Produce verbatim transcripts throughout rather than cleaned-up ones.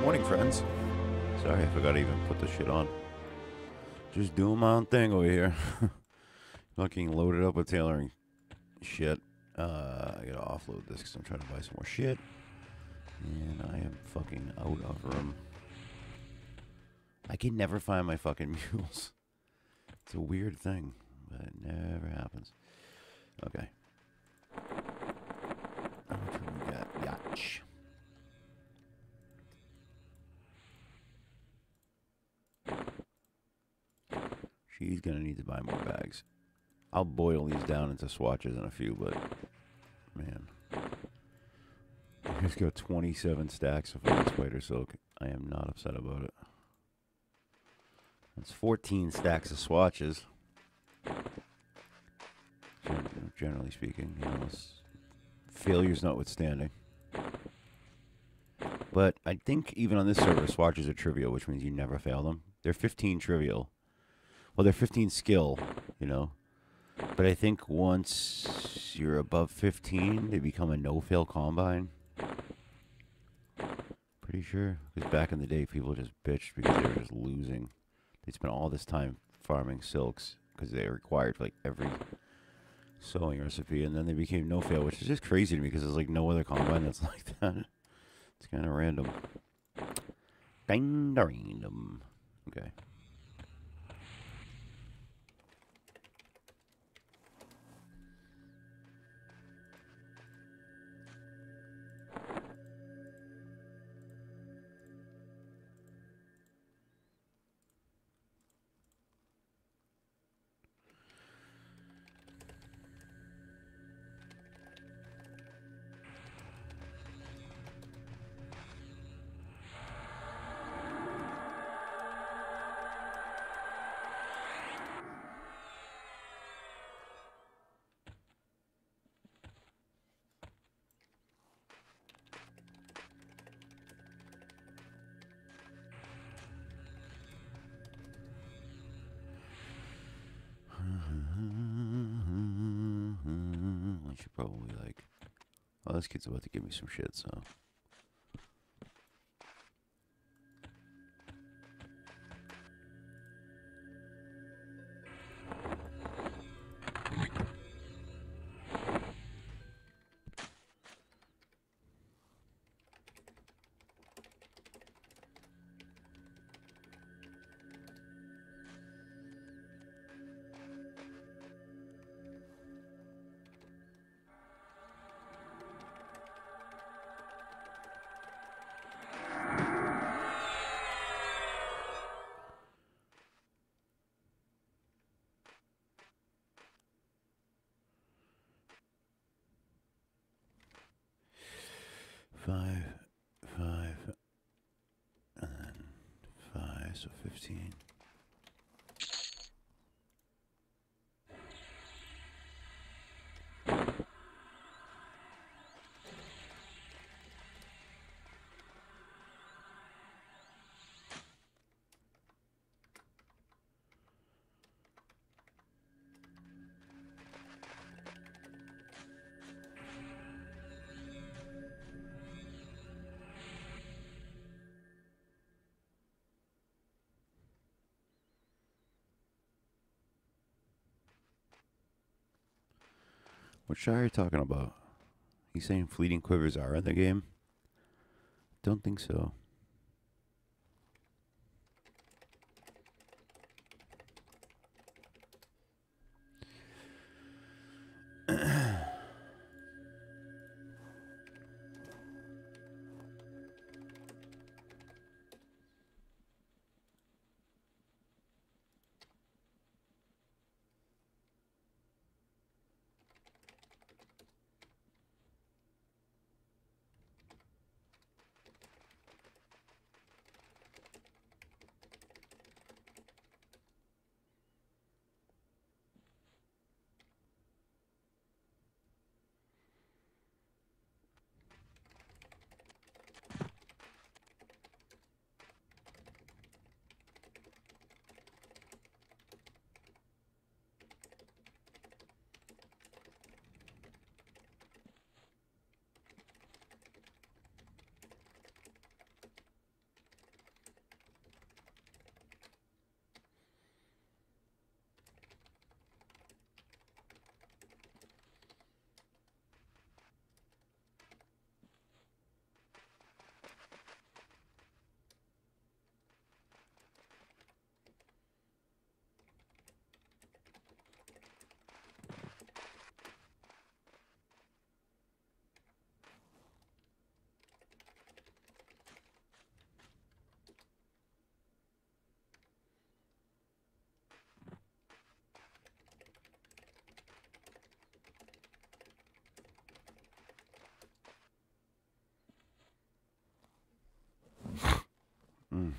morning, friends. Sorry, I forgot to even put the shit on. Just doing my own thing over here. Fucking loaded up with tailoring shit. Uh, I gotta offload this because I'm trying to buy some more shit. And I am fucking out of room. I can never find my fucking mules. It's a weird thing, but it never happens. Okay. How much have we got? Yatch. She's gonna need to buy more bags. I'll boil these down into swatches in a few, but man, I just got twenty-seven stacks of fucking spider silk. I am not upset about it. That's fourteen stacks of swatches. Gen generally speaking, you know, failures notwithstanding. But I think even on this server, swatches are trivial, which means you never fail them. They're fifteen trivial. Well, they're fifteen skill, you know. But I think once you're above fifteen, they become a no-fail combine. Pretty sure. Because back in the day, people just bitched because they were just losing. They spent all this time farming silks because they were required for like every sewing recipe. And then they became no-fail, which is just crazy to me because there's like no other combine that's like that. It's kind of random. Kind of random. Okay. I should probably like. Oh, this kid's about to give me some shit, so. Five, five, and then five, so fifteen. What Shire are you talking about? You saying fleeting quivers are in the game? Don't think so. Mm.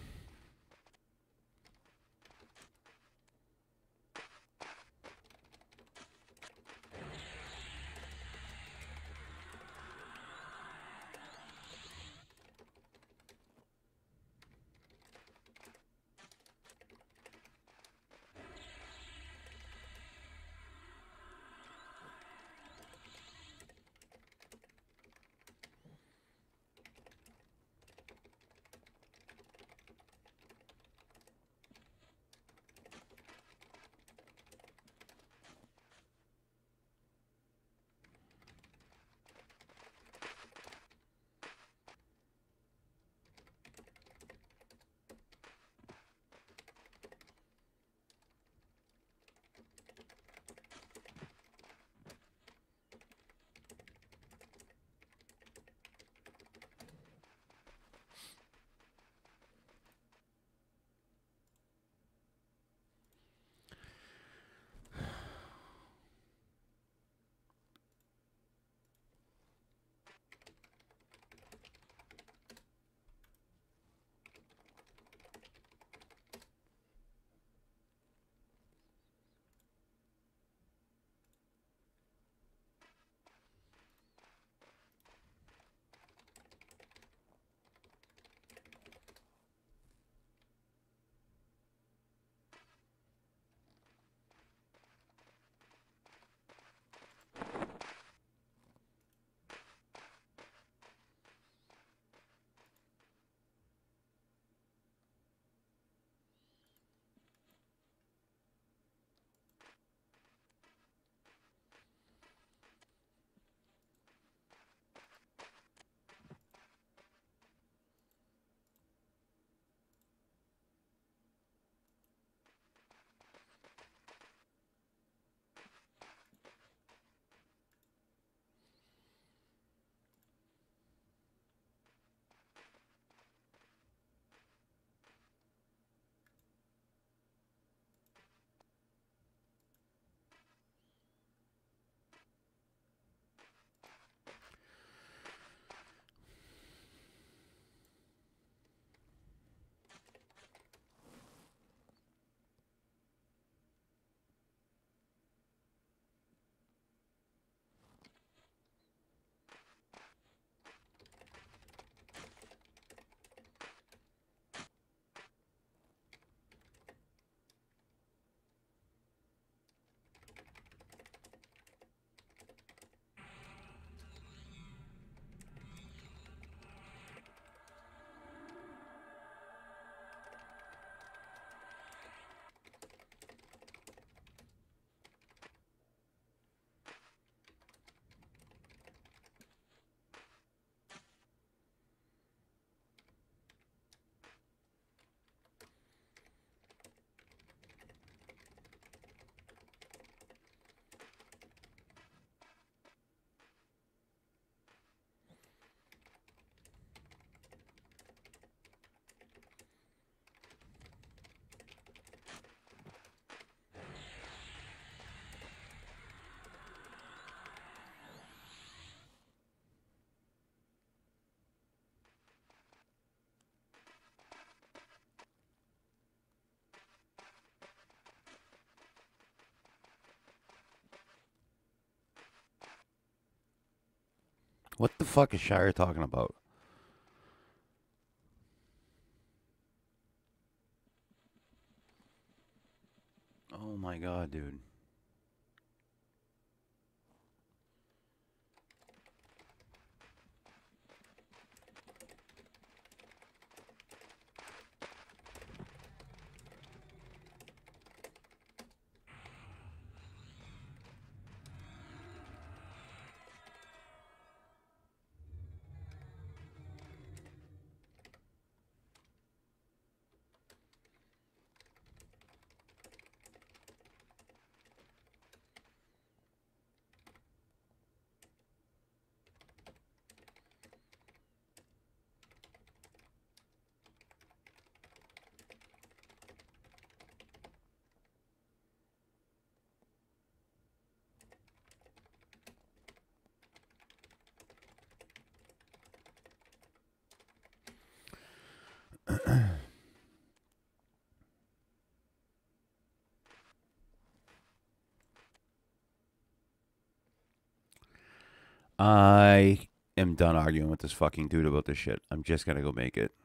What the fuck is Shire talking about? Oh my god, dude. I am done arguing with this fucking dude about this shit. I'm just gonna go make it.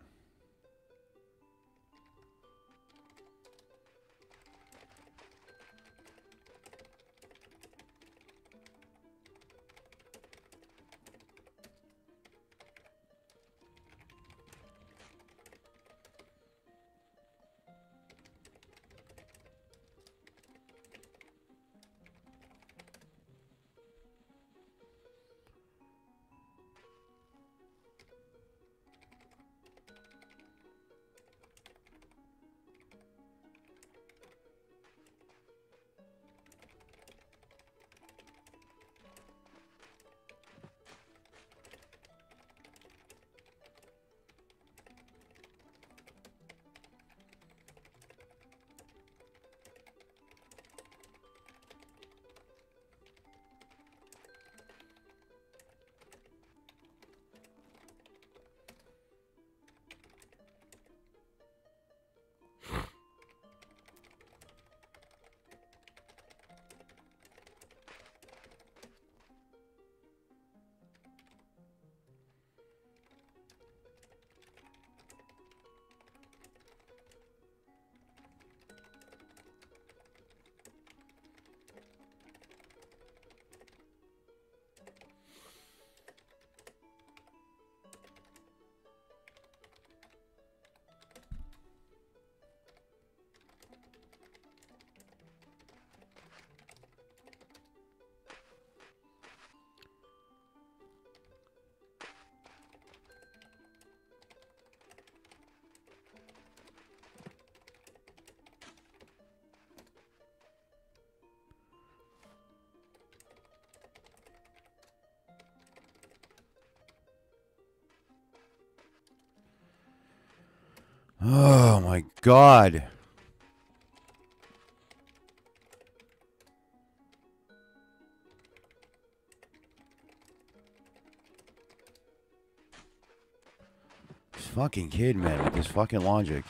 Oh my god. This fucking kid, man, with this fucking logic.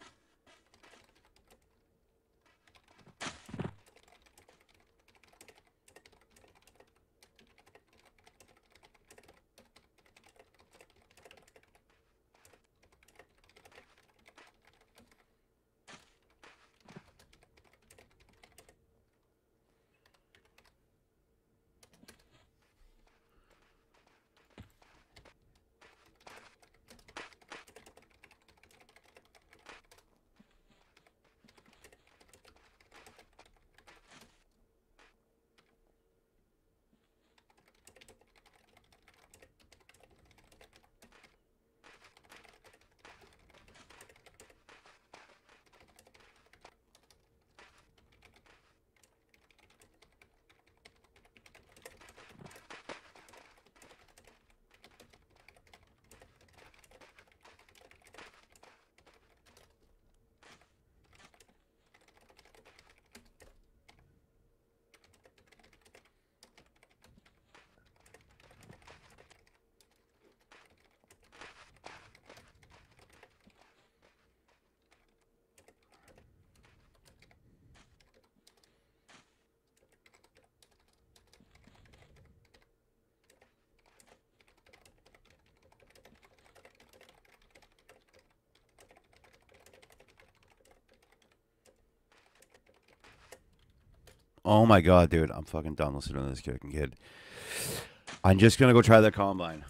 Oh my god, dude. I'm fucking done listening to this fucking kid. I'm just gonna go try that combine.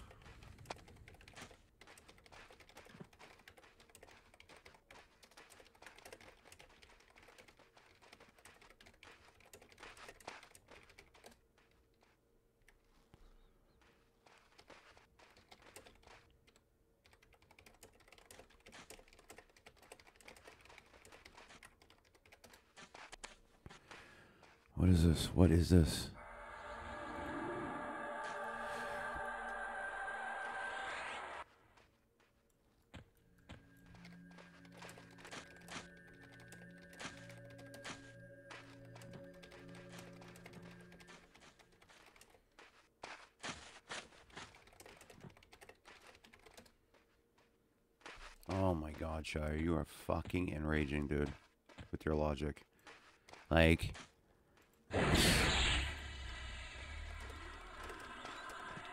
What is this? What is this? Oh my god, Shire, you are fucking enraging, dude, with your logic. Like...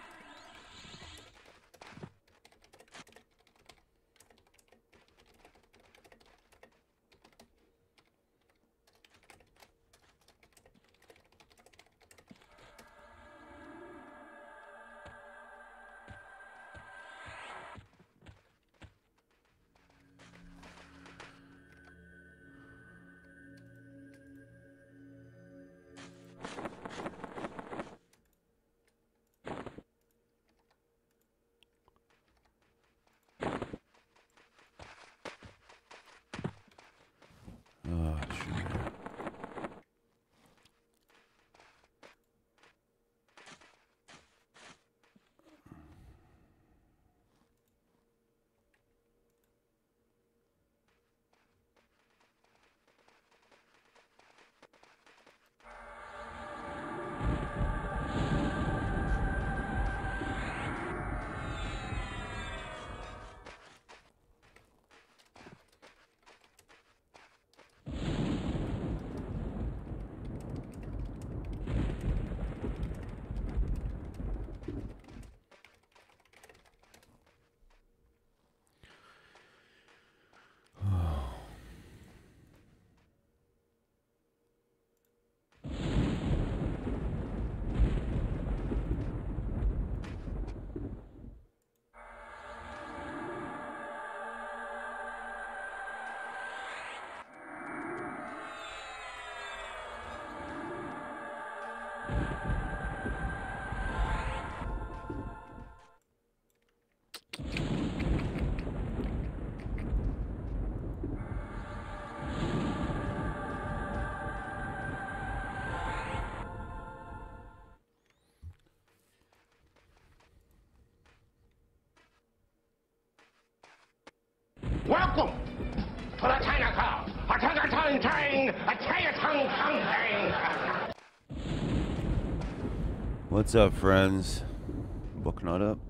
welcome to the China a tongue train, a tongue tongue What's up, friends? Book not up.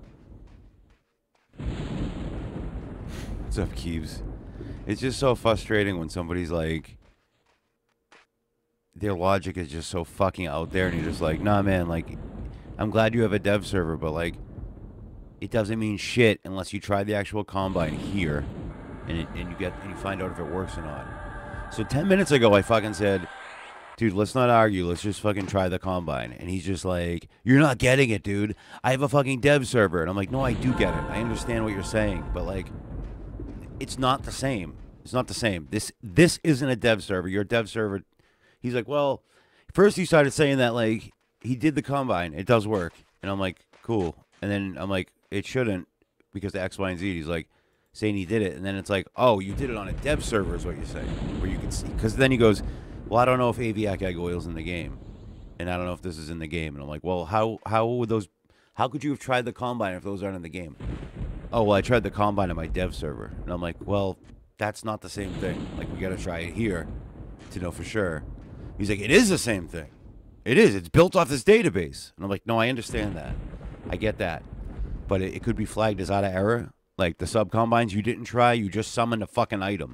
What's up, Keeves? It's just so frustrating when somebody's like, their logic is just so fucking out there, and you're just like, nah, man, like, I'm glad you have a dev server, but like, it doesn't mean shit unless you try the actual combine here, and it, and you get and you find out if it works or not. So ten minutes ago, I fucking said, dude, let's not argue. Let's just fucking try the combine. And he's just like, you're not getting it, dude. I have a fucking dev server. And I'm like, no, I do get it. I understand what you're saying, but like, it's not the same. It's not the same. This this isn't a dev server. Your dev server. He's like, well, first he started saying that like he did the combine. It does work. And I'm like, cool. And then I'm like, it shouldn't because the X, Y, and Z. He's like saying he did it. And then it's like, oh, you did it on a dev server is what you're saying. Where you can see. Because then he goes, well, I don't know if aviac egg oil's in the game. And I don't know if this is in the game. And I'm like, well, how how would those, how could you have tried the combine if those aren't in the game? Oh, well, I tried the combine on my dev server. And I'm like, well, that's not the same thing. Like, we got to try it here to know for sure. He's like, it is the same thing. It is. It's built off this database. And I'm like, no, I understand that. I get that. But it, it could be flagged as out of error. Like, the sub-combines you didn't try, you just summoned a fucking item.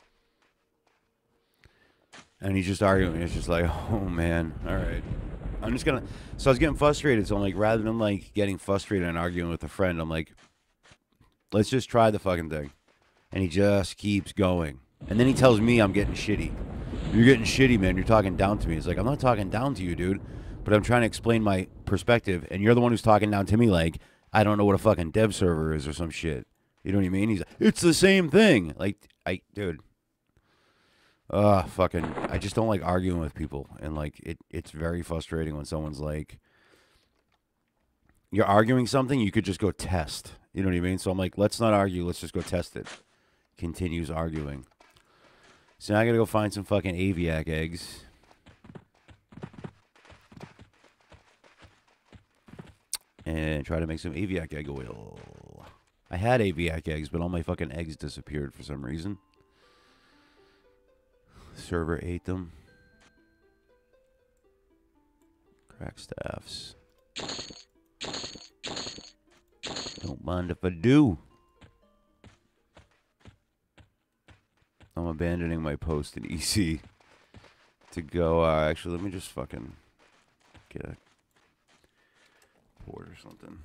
And he's just arguing. It's just like, oh, man. All right. I'm just going to... So I was getting frustrated. So I'm like, rather than, like, getting frustrated and arguing with a friend, I'm like, let's just try the fucking thing. And he just keeps going. And then he tells me I'm getting shitty. You're getting shitty, man. You're talking down to me. It's like, I'm not talking down to you, dude. But I'm trying to explain my perspective. And you're the one who's talking down to me like, I don't know what a fucking dev server is or some shit. You know what I mean? He's like, it's the same thing. Like, I, dude. Ugh, fucking, I just don't like arguing with people. And, like, it, it's very frustrating when someone's like, you're arguing something, you could just go test. You know what I mean? So I'm like, let's not argue. Let's just go test it. Continues arguing. So now I gotta go find some fucking aviac eggs. And try to make some aviac egg oil. I had aviac eggs, but all my fucking eggs disappeared for some reason. Server ate them. Crack staffs. Don't mind if I do. I'm abandoning my post in E C to go. Uh, actually, let me just fucking get a port or something.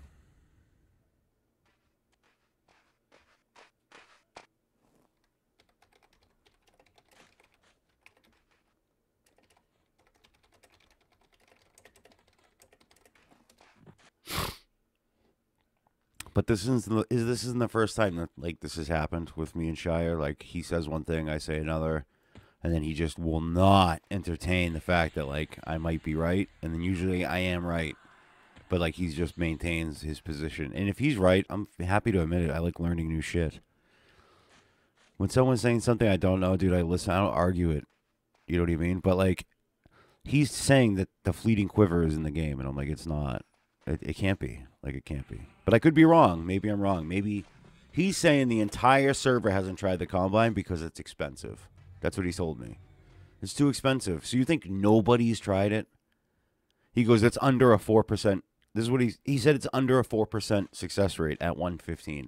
But this isn't the, is this isn't the first time that like this has happened with me and Shire. Like he says one thing, I say another, and then he just will not entertain the fact that like I might be right, and then usually I am right, but like he just maintains his position. And if he's right, I'm happy to admit it. I like learning new shit. When someone's saying something I don't know, dude, I listen. I don't argue it. You know what I mean? But like he's saying that the fleeting quiver is in the game, and I'm like, it's not. It, it can't be. Like, it can't be. But I could be wrong. Maybe I'm wrong. Maybe he's saying the entire server hasn't tried the combine because it's expensive. That's what he told me. It's too expensive. So you think nobody's tried it? He goes, it's under a four percent. This is what he, he said it's under a four percent success rate at one fifteen.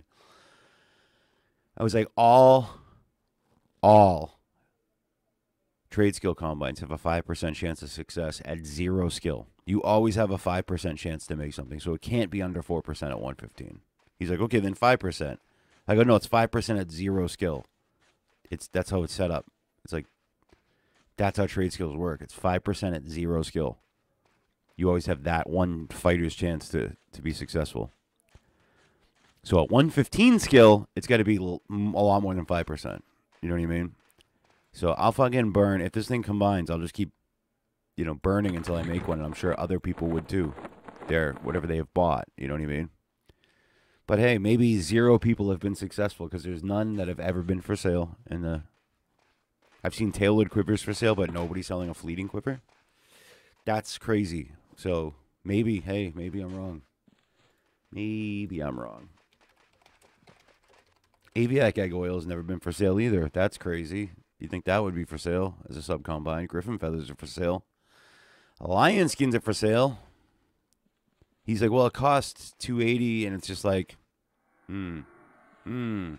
I was like, all, all trade skill combines have a five percent chance of success at zero skill. You always have a five percent chance to make something, so it can't be under four percent at one fifteen. He's like, okay, then five percent. I go, no, it's five percent at zero skill. It's That's how it's set up. It's like, that's how trade skills work. It's five percent at zero skill. You always have that one fighter's chance to, to be successful. So at one fifteen skill, it's got to be a lot more than five percent. You know what I mean? So I'll fucking burn. If this thing combines, I'll just keep, you know, burning until I make one. And I'm sure other people would too. They're whatever they have bought. You know what I mean? But hey, maybe zero people have been successful because there's none that have ever been for sale. In the, I've seen tailored quivers for sale, but nobody's selling a fleeting quiver. That's crazy. So maybe, hey, maybe I'm wrong. Maybe I'm wrong. Aviac egg oil has never been for sale either. That's crazy. You think that would be for sale as a sub combine? Griffin feathers are for sale. Lion skins are for sale. He's like, well, it costs two eighty, and it's just like, hmm, hmm,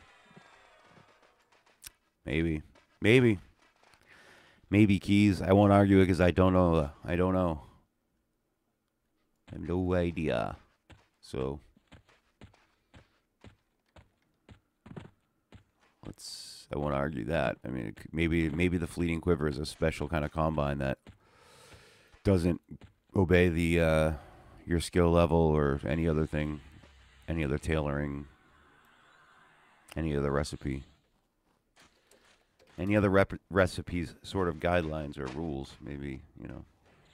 maybe, maybe, maybe Keys. I won't argue it because I don't know. I don't know. I have no idea. So let's. I won't argue that. I mean, it, maybe maybe the Fleeting Quiver is a special kind of combine that doesn't obey the uh, your skill level or any other thing, any other tailoring, any other recipe, any other rep- recipes, sort of guidelines or rules. Maybe, you know.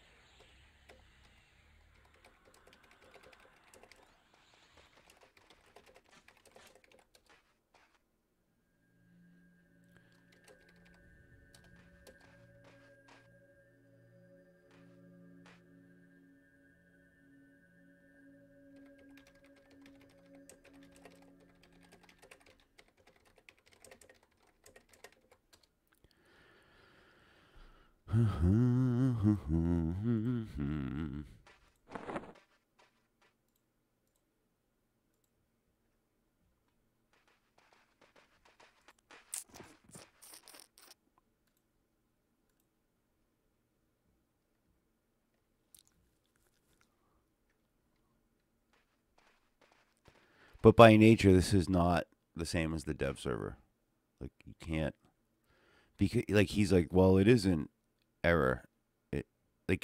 But by nature, this is not the same as the dev server. Like, you can't. Because, like, he's like, well, it isn't error. It, like,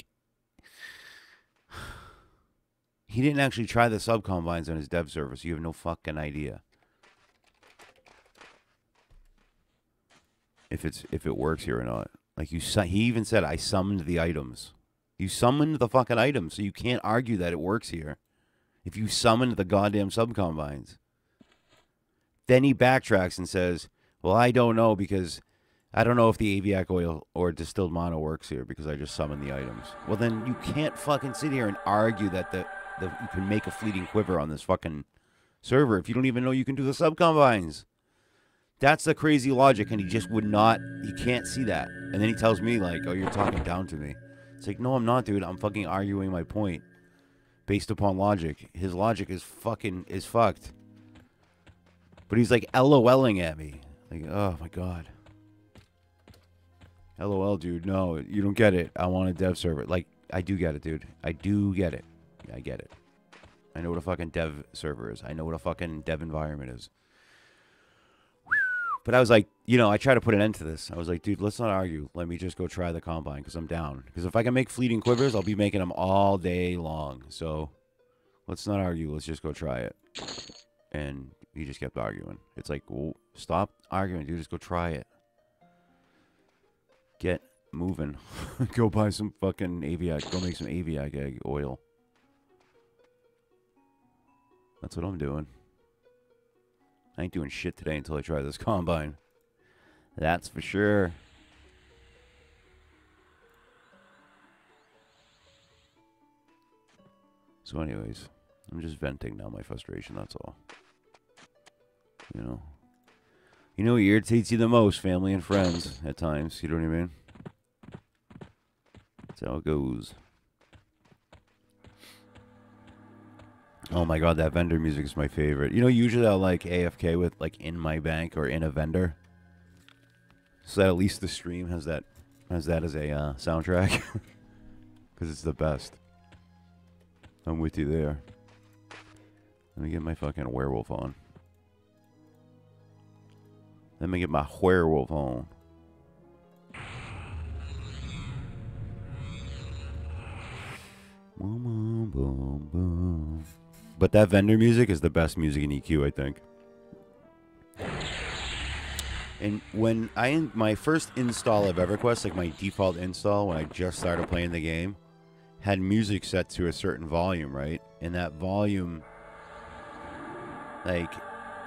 he didn't actually try the sub combines on his dev server, so you have no fucking idea if it's if it works here or not. Like, you, he even said, I summoned the items. You summoned the fucking items, so you can't argue that it works here. If you summoned the goddamn sub combines. Then he backtracks and says, well, I don't know because I don't know if the Aviac oil or distilled mono works here because I just summoned the items. Well, then you can't fucking sit here and argue that the, the you can make a Fleeting Quiver on this fucking server if you don't even know you can do the sub combines. That's the crazy logic, and he just would not, he can't see that. And then he tells me, like, oh, you're talking down to me. It's like, no, I'm not, dude. I'm fucking arguing my point based upon logic. His logic is fucking, is fucked. But he's like LOLing at me. Like, oh my god. LOL, dude. No, you don't get it. I want a dev server. Like, I do get it, dude. I do get it. I get it. I know what a fucking dev server is. I know what a fucking dev environment is. But I was like, you know, I try to put an end to this. I was like, dude, let's not argue. Let me just go try the combine because I'm down. Because if I can make Fleeting Quivers, I'll be making them all day long. So let's not argue. Let's just go try it. And he just kept arguing. It's like, well, stop arguing, dude. Just go try it. Get moving. Go buy some fucking Aviac. Go make some Aviac egg oil. That's what I'm doing. I ain't doing shit today until I try this combine. That's for sure. So anyways, I'm just venting now my frustration, that's all. You know. You know what irritates you the most, family and friends, at times. You know what I mean? That's how it goes. Oh my god, that vendor music is my favorite. You know, usually I'll like A F K with like In My Bank or In a Vendor. So that at least the stream has that has that as a uh, soundtrack. Because it's the best. I'm with you there. Let me get my fucking werewolf on. Let me get my werewolf on. Boom, boom, boom. But that vendor music is the best music in E Q, I think. And when I in my first install of EverQuest, like my default install when I just started playing the game, had music set to a certain volume, right? And that volume, like,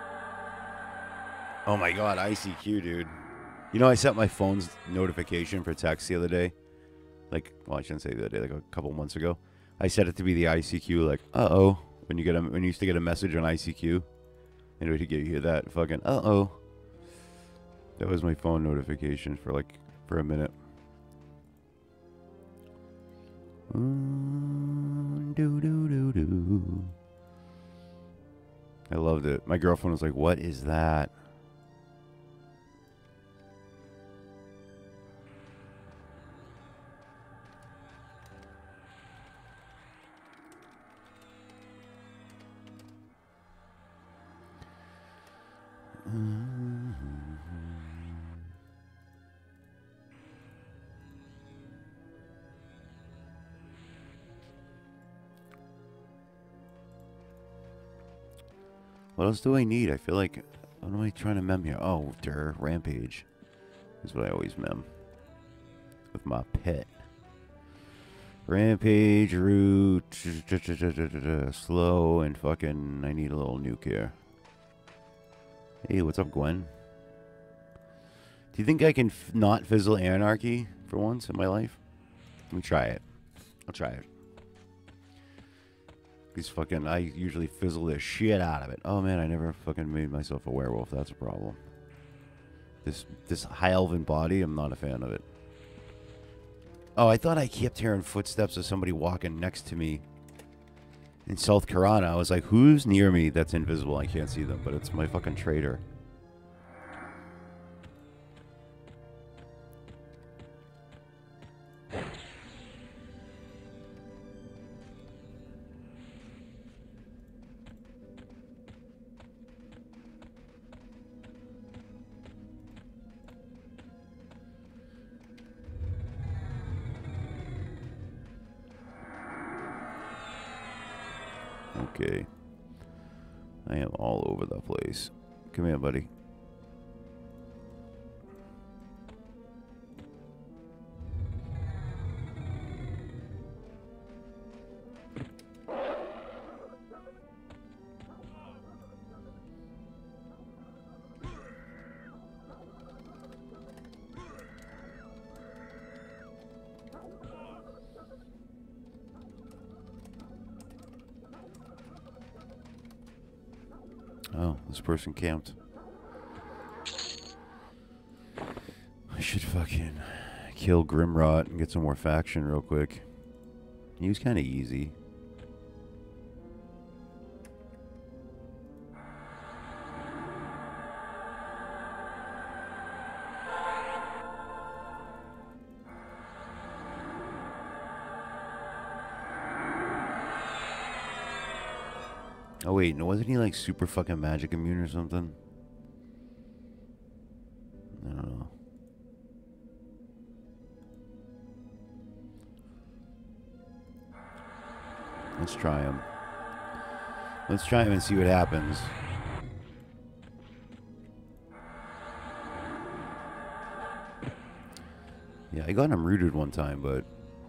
oh my god, I C Q, dude. You know, I set my phone's notification for text the other day. Like, well, I shouldn't say the other day, like a couple months ago. I set it to be the I C Q, like, uh-oh. When you get a, when you used to get a message on I C Q, Anyway, to get you that fucking uh oh. That was my phone notification for like for a minute. Mm, do do do do. I loved it. My girlfriend was like, "What is that?" What else do I need? I feel like, what am I trying to mem here? Oh, der, Rampage is what I always mem with my pet. Rampage, root, slow, and fucking, I need a little nuke here. Hey, what's up, Gwen? Do you think I can f not fizzle Anarchy for once in my life? Let me try it. I'll try it. These fucking, I usually fizzle the shit out of it. Oh man, I never fucking made myself a werewolf. That's a problem. This this high elven body, I'm not a fan of it. Oh, I thought I kept hearing footsteps of somebody walking next to me in South Karana. I was like, who's near me that's invisible? I can't see them, but it's my fucking trader. Okay. I am all over the place. Come here, buddy. Oh, this person camped. I should fucking kill Grimrot and get some more faction real quick. He was kind of easy. Oh wait, no, wasn't he like super fucking magic immune or something? I don't know. Let's try him. Let's try him and see what happens. Yeah, I got him rooted one time, but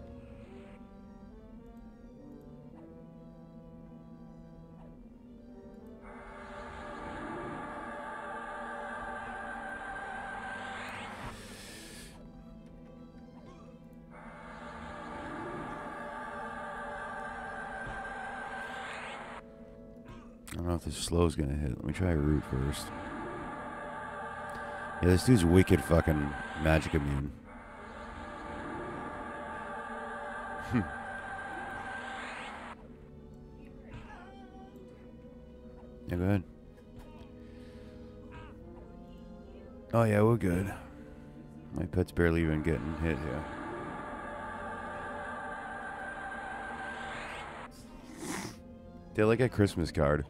I don't know if this slow's gonna hit. Let me try a root first. Yeah, this dude's wicked fucking magic immune. Hmm. Yeah, go ahead. Oh yeah, we're good. My pet's barely even getting hit here. They're like a Christmas card.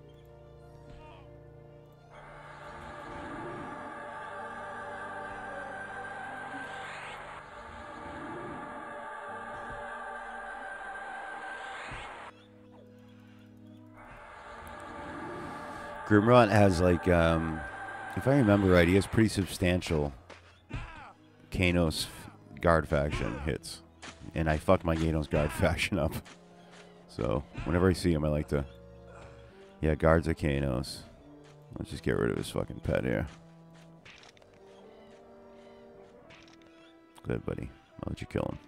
Grimrot has like, um, if I remember right, he has pretty substantial Kanos guard faction hits. And I fucked my Kanos guard faction up. So, whenever I see him, I like to... Yeah, guards of Kanos. Let's just get rid of his fucking pet here. Good, buddy. I'll let you kill him.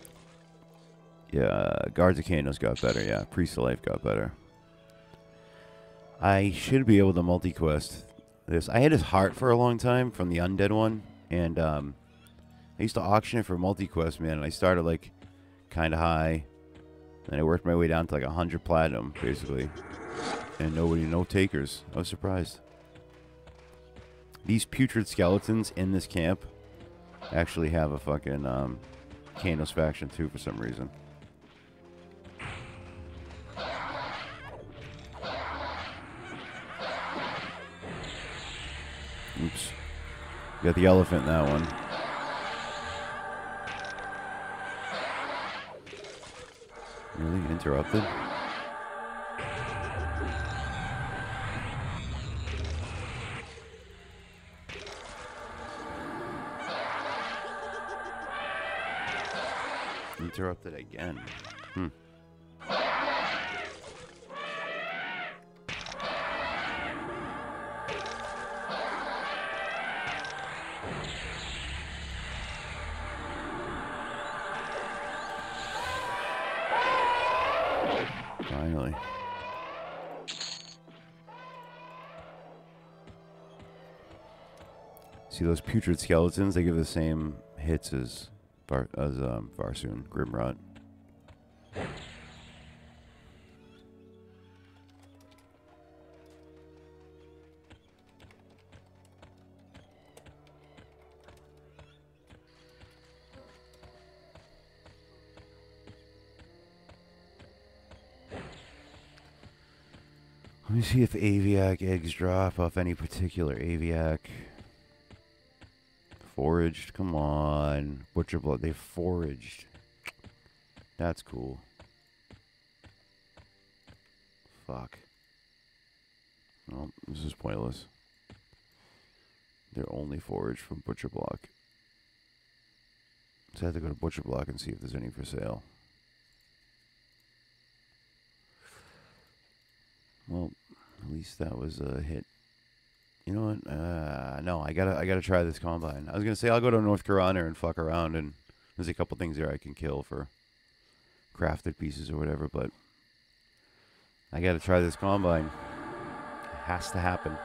Yeah, uh, guards of Kanos got better. Yeah, Priest of Life got better. I should be able to multi-quest this. I had his heart for a long time from the undead one, and um, I used to auction it for multi-quest, man, and I started like kind of high, and I worked my way down to like one hundred platinum, basically, and nobody, no takers. I was surprised. These putrid skeletons in this camp actually have a fucking um, Kanos faction too for some reason. Oops. Got the elephant in that one. Really? Interrupted? Interrupted again. Hmm. Finally. See those putrid skeletons? They give the same hits as Var as um, Varsoon, Grimrot. Let me see if aviac eggs drop off any particular aviac. Foraged, come on. Butcher blood, they foraged. That's cool. Fuck. Well, this is pointless. They're only foraged from Butcher Block. So I have to go to Butcher Block and see if there's any for sale. Well, at least that was a hit. You know what? Uh, no, I gotta, I gotta try this combine. I was gonna say I'll go to North Carolina and fuck around, and there's a couple things there I can kill for crafted pieces or whatever. But I gotta try this combine. It has to happen.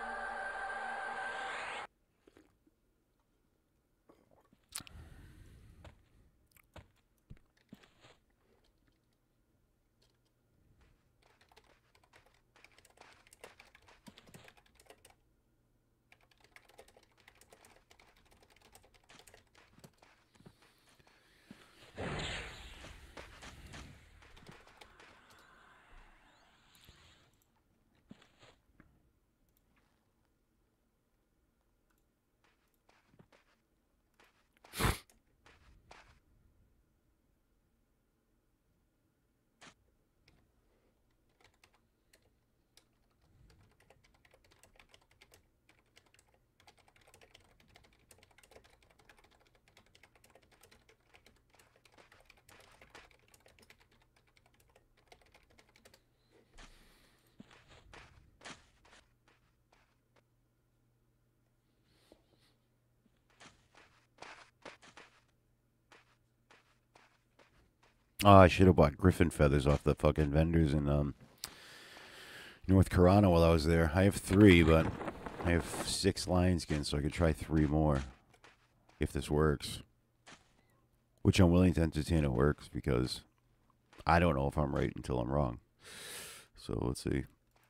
Oh, I should have bought griffin feathers off the fucking vendors in um, North Carolina while I was there. I have three, but I have six lion skins, so I could try three more if this works. Which I'm willing to entertain it works, because I don't know if I'm right until I'm wrong. So let's see.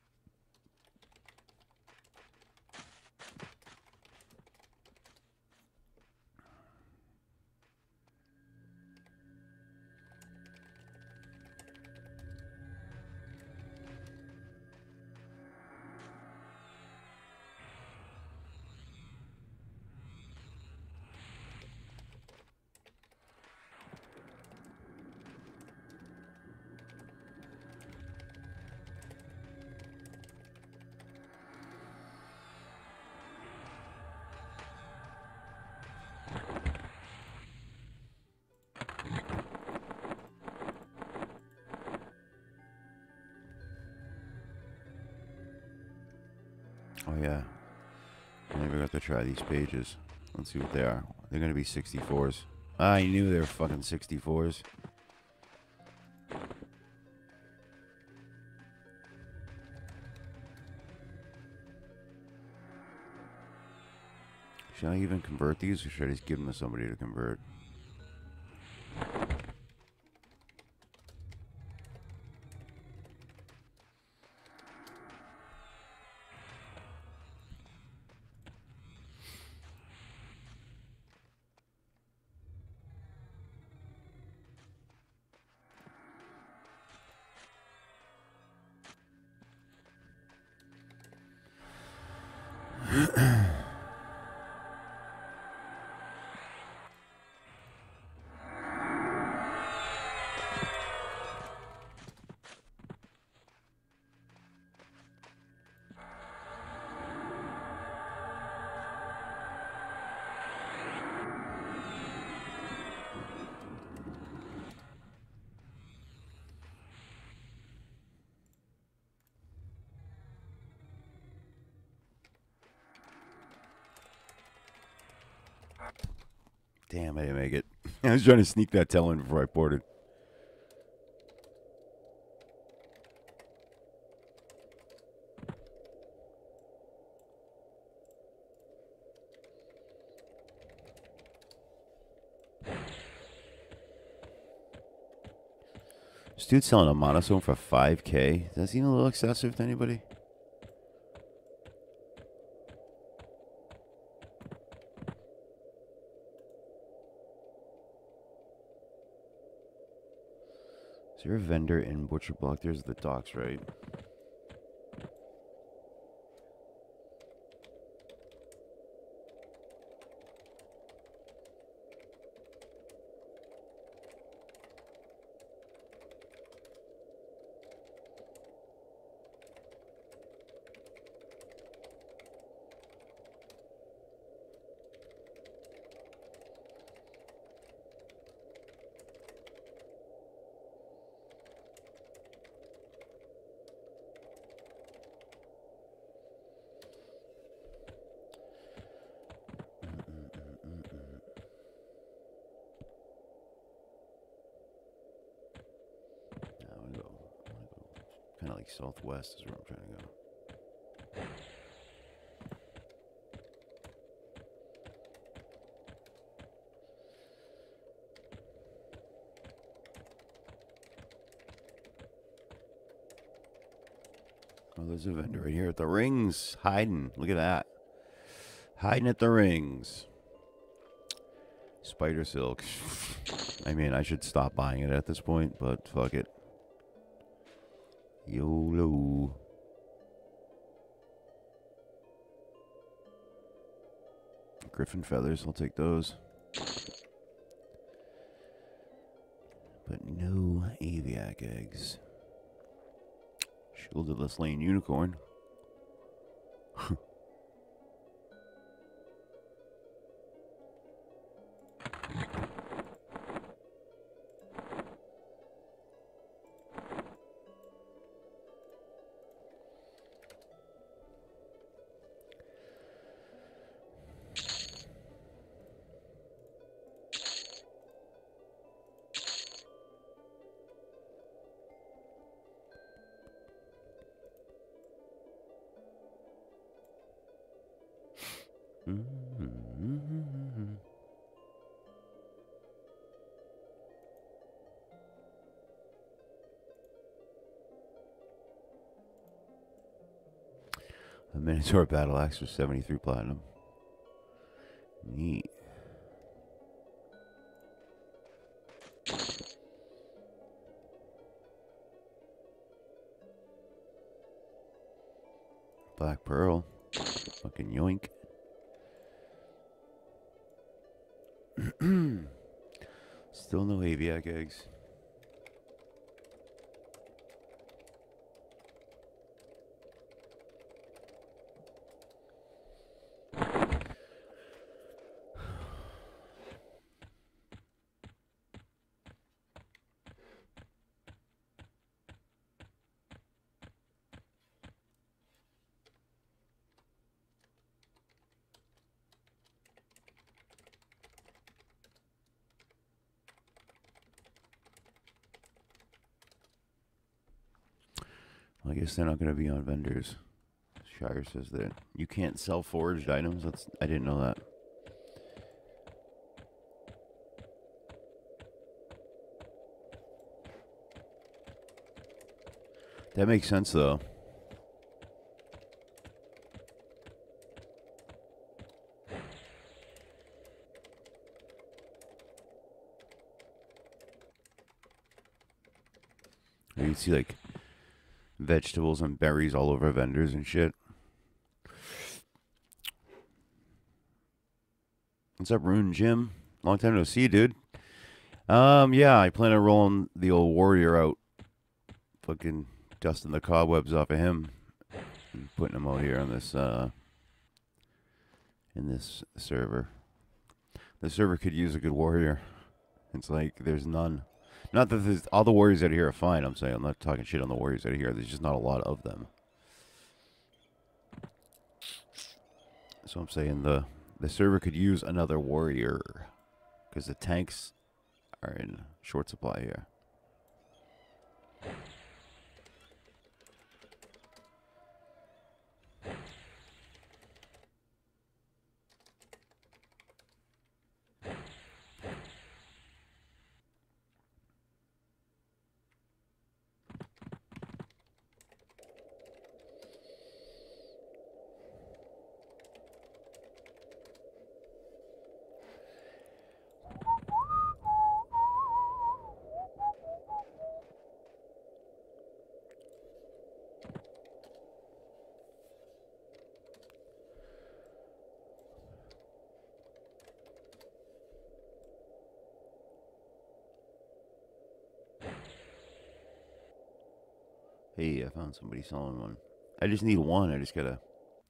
Oh yeah, I never got to try these pages. Let's see what they are. They're gonna be sixty-fours. I knew they were fucking sixty-fours. Should I even convert these, or should I just give them to somebody to convert? Damn, I didn't make it. I was trying to sneak that tail in before I ported. This dude's selling a monochrome for five K. Does that seem a little excessive to anybody? Is there a vendor in Butcher Block? There's the docks, right? Southwest is where I'm trying to go. Oh, there's a vendor right here at the rings. Hiding. Look at that. Hiding at the rings. Spider silk. I mean, I should stop buying it at this point, but fuck it. YOLO. Griffin feathers, I'll take those. But no aviac eggs. Shieldedless lane unicorn. Mm-hmm. A Minotaur battle axe for seventy-three platinum. Neat. Black pearl. Fucking yoink. Still no aviac eggs. I guess they're not going to be on vendors. Shire says that you can't sell foraged items. That's I didn't know that. That makes sense, though. You see, like, vegetables and berries all over vendors and shit. What's up, Rune Jim? Long time no see, dude. Um, yeah, I plan on rolling the old warrior out. Fucking dusting the cobwebs off of him. And putting him out here on this, uh... in this server. The server could use a good warrior. It's like, there's none. Not that there's, all the warriors out here are fine, I'm saying. I'm not talking shit on the warriors out here. There's just not a lot of them. So I'm saying the, the server could use another warrior. Because the tanks are in short supply here. Hey, I found somebody selling one. I just need one. I just gotta...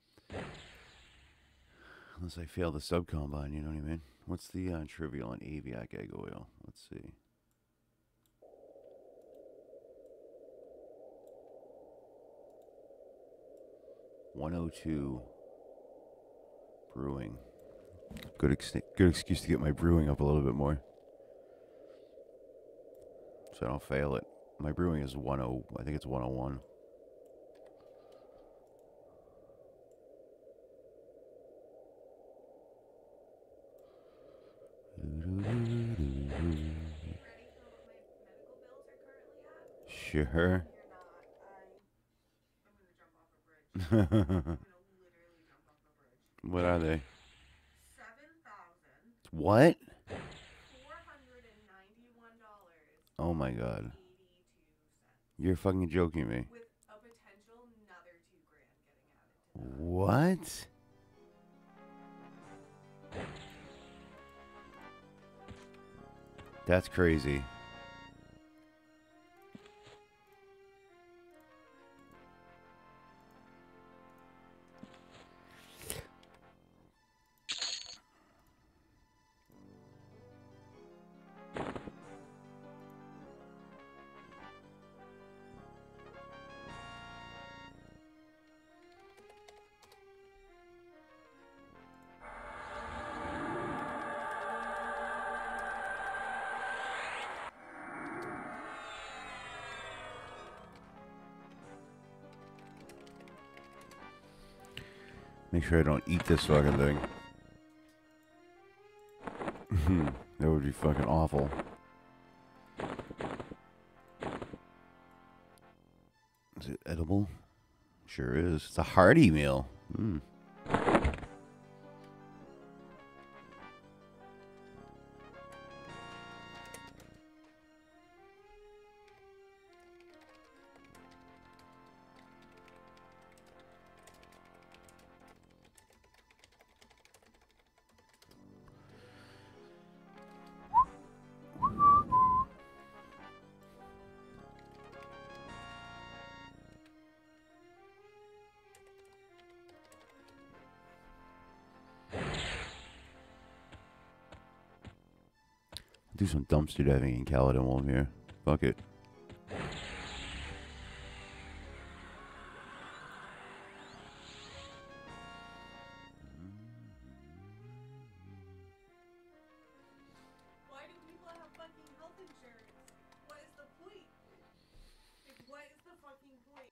Unless I fail the sub-combine, you know what I mean? What's the uh, trivial on aviac egg oil? Let's see. one oh two. Brewing. Good, ex good excuse to get my brewing up a little bit more. So I don't fail it. My brewing is one oh, I think it's one oh one. Sure. What are they? What? Oh my god. You're fucking joking me. With a potential another two grand getting added to that. What? That's crazy. Make sure I don't eat this fucking thing. That would be fucking awful. Is it edible? Sure is. It's a hearty meal. Mm. Do some dumpster diving in Caledon while I'm here. Fuck it. Why do people have fucking health insurance? What is the point? Like, what is the fucking point?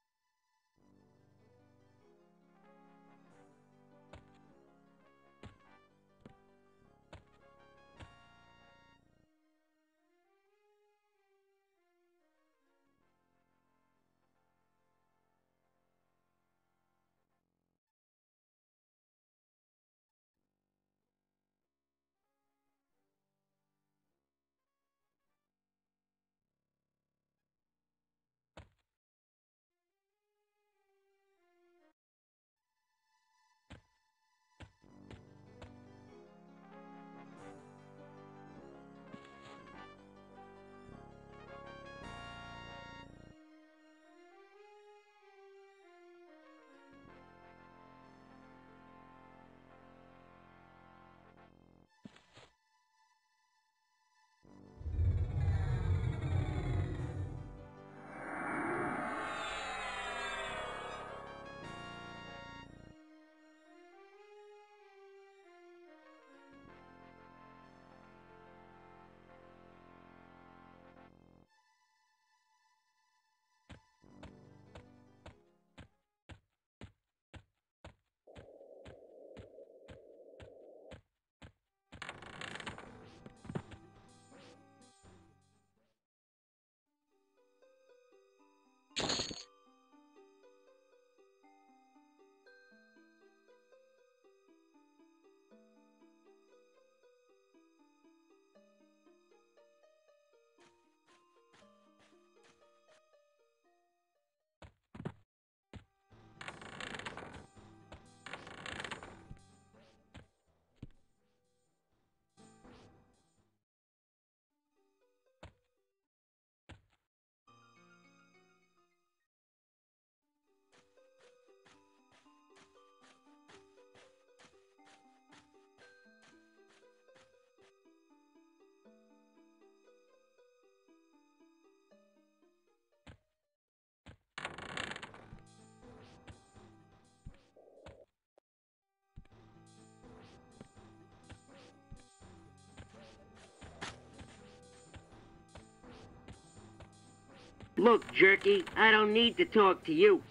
Look, Jerky, I don't need to talk to you.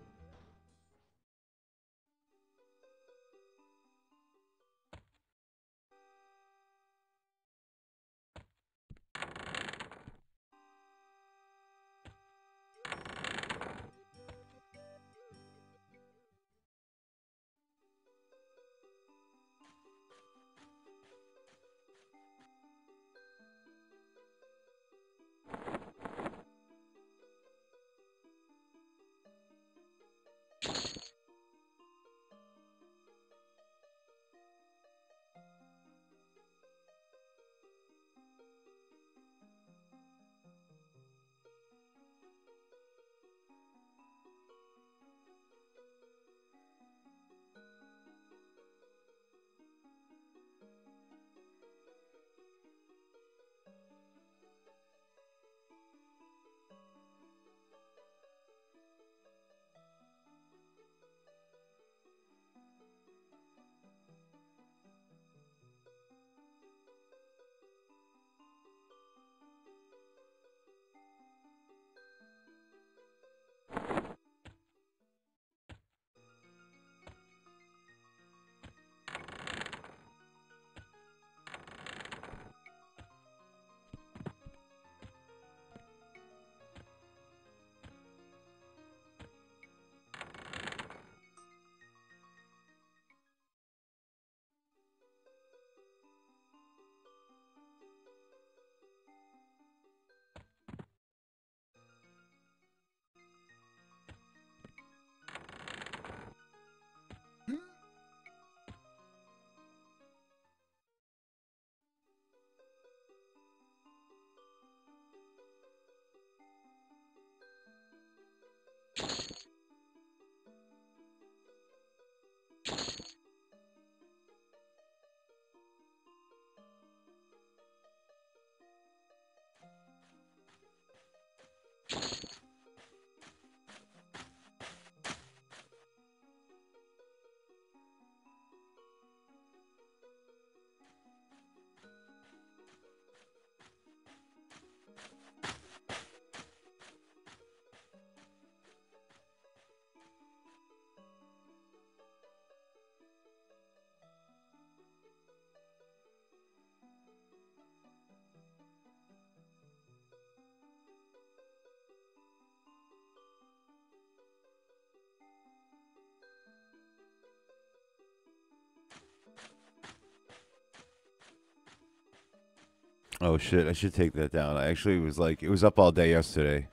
Oh shit! I should take that down. I actually was like, it was up all day yesterday.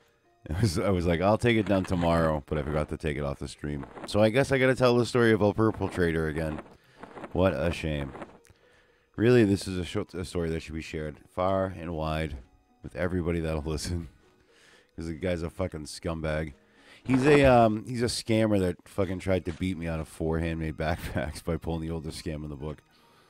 It was, I was like, I'll take it down tomorrow, but I forgot to take it off the stream. So I guess I gotta tell the story of a purple trader again. What a shame. Really, this is a, sh a story that should be shared far and wide with everybody that'll listen. Because the guy's a fucking scumbag. He's a um, he's a scammer that fucking tried to beat me out of four handmade backpacks by pulling the oldest scam in the book.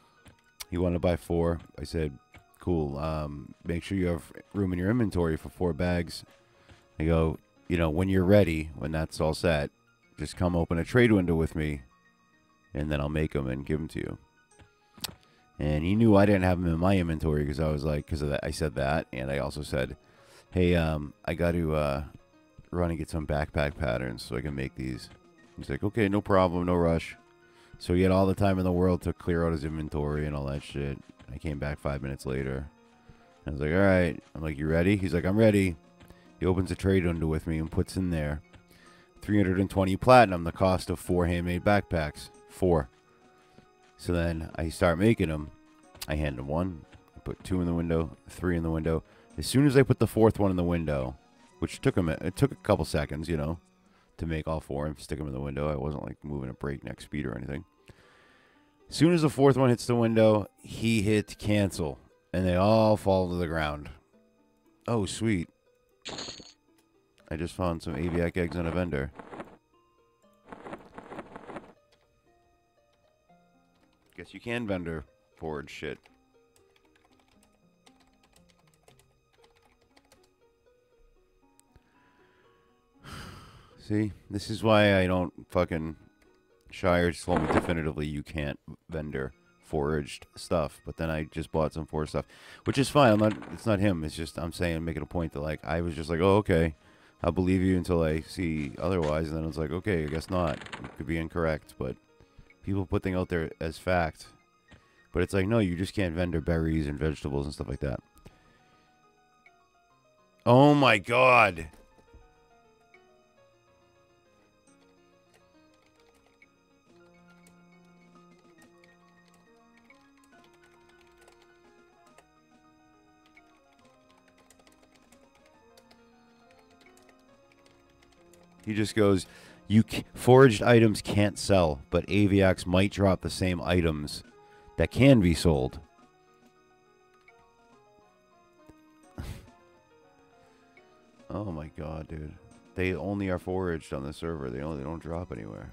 He wanted to buy four. I said, cool. Um, make sure you have room in your inventory for four bags. I go, you know, when you're ready, when that's all set, just come open a trade window with me, and then I'll make them and give them to you. And he knew I didn't have them in my inventory because I was like, because of that, I said that, and I also said, hey, um, I got to uh, run and get some backpack patterns so I can make these. He's like, okay, no problem, no rush. So he had all the time in the world to clear out his inventory and all that shit. I came back five minutes later. I was like, all right. I'm like, you ready? He's like, I'm ready. He opens a trade window with me and puts in there three hundred twenty platinum, the cost of four handmade backpacks. Four. So then I start making them. I hand him one. I put two in the window, three in the window. As soon as I put the fourth one in the window, which took him, it took a couple seconds, you know, to make all four and stick them in the window. I wasn't like moving at breakneck speed or anything. As soon as the fourth one hits the window, he hits cancel, and they all fall to the ground. Oh, sweet. I just found some aviac eggs on a vendor. Guess you can vendor forward shit. See, this is why I don't fucking... Shire told me definitively you can't vendor foraged stuff, but then I just bought some foraged stuff, which is fine. I'm not. It's not him. It's just I'm saying, making a point that like I was just like, oh okay, I'll believe you until I see otherwise, and then it's like, okay, I guess not. It could be incorrect, but people put things out there as fact. But it's like, no, you just can't vendor berries and vegetables and stuff like that. Oh my god. He just goes, you c foraged items can't sell, but Aviax might drop the same items that can be sold. Oh my god, dude. They only are foraged on the server. They only they don't drop anywhere.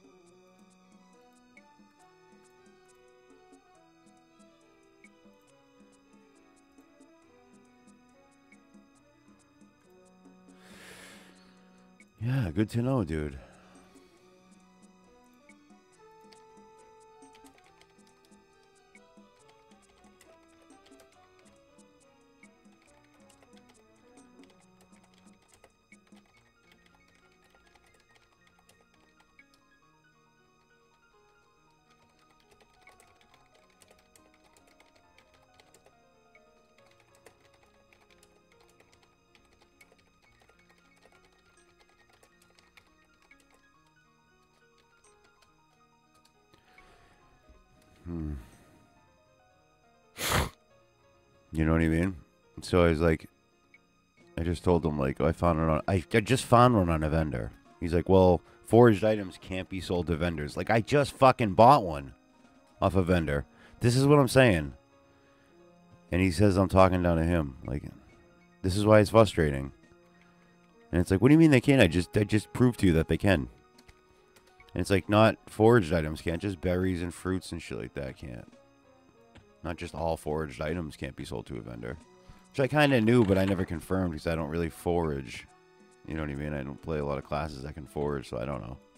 Yeah, good to know, dude. Hmm. You know what I mean? So I was like, I just told him, like, oh, I found it on, I, I just found one on a vendor. He's like, well, foraged items can't be sold to vendors. Like, I just fucking bought one off a vendor. This is what I'm saying. And he says I'm talking down to him. Like, this is why it's frustrating. And it's like, what do you mean they can't? I just, I just proved to you that they can. And it's like, not foraged items can't, just berries and fruits and shit like that can't. Not just all foraged items can't be sold to a vendor. Which I kind of knew, but I never confirmed because I don't really forage. You know what I mean? I don't play a lot of classes that can forage, so I don't know.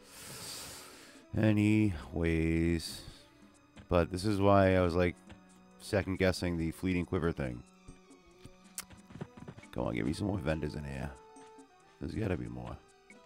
Anyways. But this is why I was like second guessing the fleeting quiver thing. Go on, give me some more vendors in here. There's gotta be more.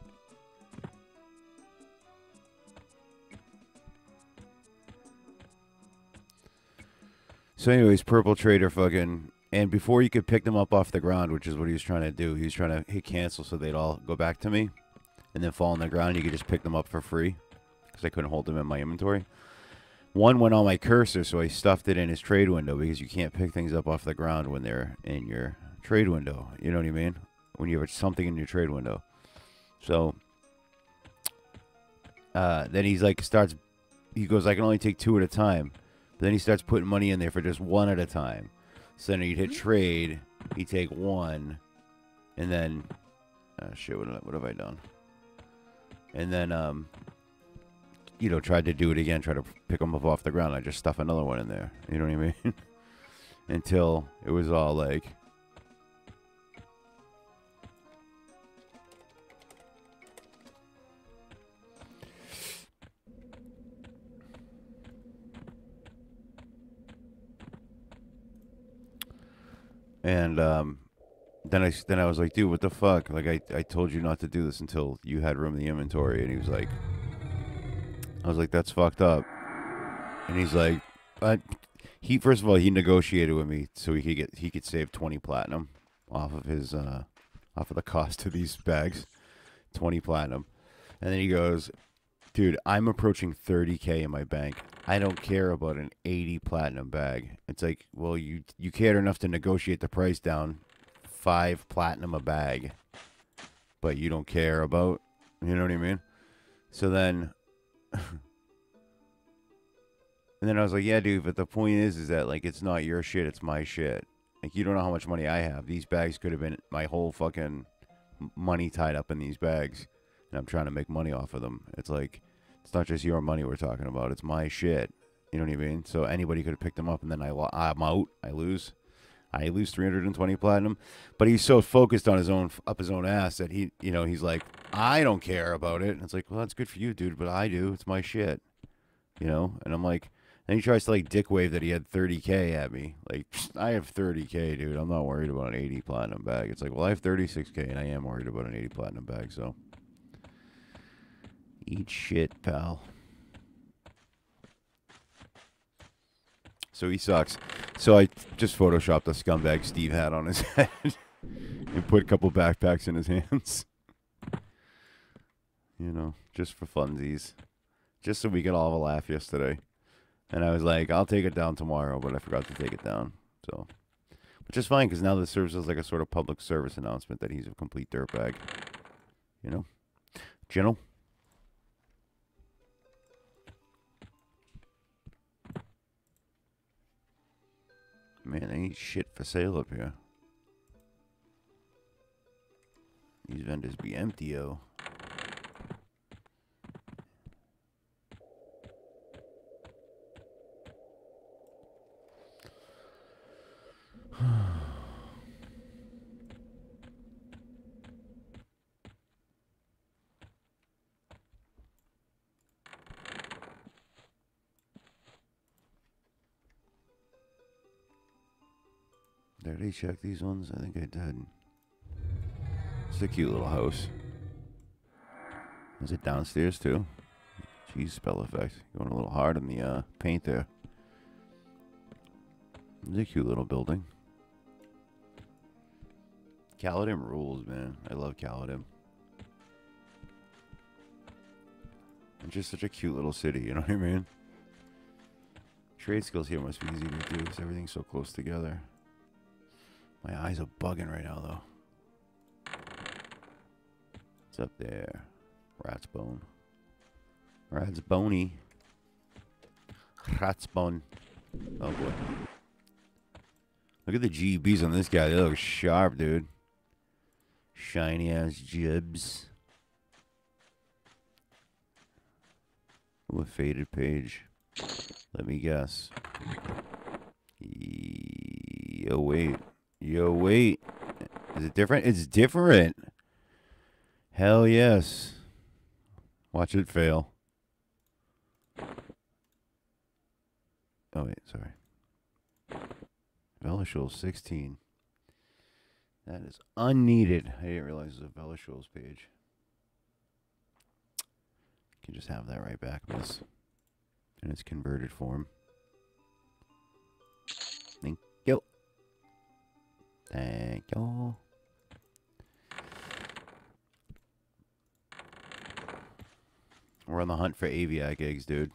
So anyways, Purple Trader fucking... And before you could pick them up off the ground, which is what he was trying to do, he was trying to hit cancel so they'd all go back to me. And then fall on the ground, you could just pick them up for free. Because I couldn't hold them in my inventory. One went on my cursor, so I stuffed it in his trade window. Because you can't pick things up off the ground when they're in your trade window. You know what I mean? When you have something in your trade window. So... Uh, then he's like, starts... He goes, I can only take two at a time. But then he starts putting money in there for just one at a time. So then he'd hit trade, he'd take one, and then, oh shit, what, what have I done? And then, um, you know, tried to do it again, try to pick them up off the ground. I just stuff another one in there. You know what I mean? Until it was all like, and um, then I then I was like, dude, what the fuck? Like I I told you not to do this until you had room in the inventory, and he was like, I was like, that's fucked up. And he's like, I, he first of all he negotiated with me so he could get he could save twenty platinum off of his uh off of the cost of these bags, twenty platinum, and then he goes, dude, I'm approaching thirty K in my bank. I don't care about an eighty platinum bag. It's like, well, you you cared enough to negotiate the price down five platinum a bag, but you don't care about, you know what I mean? So then, and then I was like, yeah, dude, but the point is, is that, like, it's not your shit, it's my shit. Like, you don't know how much money I have. These bags could have been my whole fucking money tied up in these bags, and I'm trying to make money off of them. It's like, it's not just your money we're talking about. It's my shit. You know what I mean? So anybody could have picked them up, and then I, I'm out. I lose. I lose three hundred twenty platinum. But he's so focused on his own, up his own ass that he, you know, he's like, I don't care about it. And it's like, well, that's good for you, dude, but I do. It's my shit. You know? And I'm like, Then he tries to like dick wave that he had thirty K at me. Like, I have thirty K, dude. I'm not worried about an eighty platinum bag. It's like, well, I have thirty-six K, and I am worried about an eighty platinum bag, so. Eat shit, pal. So he sucks. So I just photoshopped a scumbag Steve hat on his head and put a couple backpacks in his hands. You know, just for funsies. Just so we could all have a laugh yesterday. And I was like, I'll take it down tomorrow, but I forgot to take it down. So, which is fine, because now this serves as like a sort of public service announcement that he's a complete dirtbag. You know? Gentle? Man, there ain't shit for sale up here. These vendors be empty-o. Did I already check these ones? I think I did. It's a cute little house. Is it downstairs too? Jeez, spell effect. Going a little hard on the uh, paint there. It's a cute little building. Caledon rules, man. I love Caledon. It's just such a cute little city, you know what I mean? Trade skills here must be easy to do because everything's so close together. My eyes are bugging right now, though. It's up there. Rat's bone. Rat's bony. Rat's bone. Oh, boy. Look at the G Bs on this guy. They look sharp, dude. Shiny ass jibs. Ooh, a faded page. Let me guess. Yo, wait. Yo, wait. Is it different? It's different. Hell yes. Watch it fail. Oh, wait. Sorry. Velishul sixteen. That is unneeded. I didn't realize it was a Velishul's page. You can just have that right back, miss. In its converted form. Thank you. Thank you. We're on the hunt for aviac eggs, dude.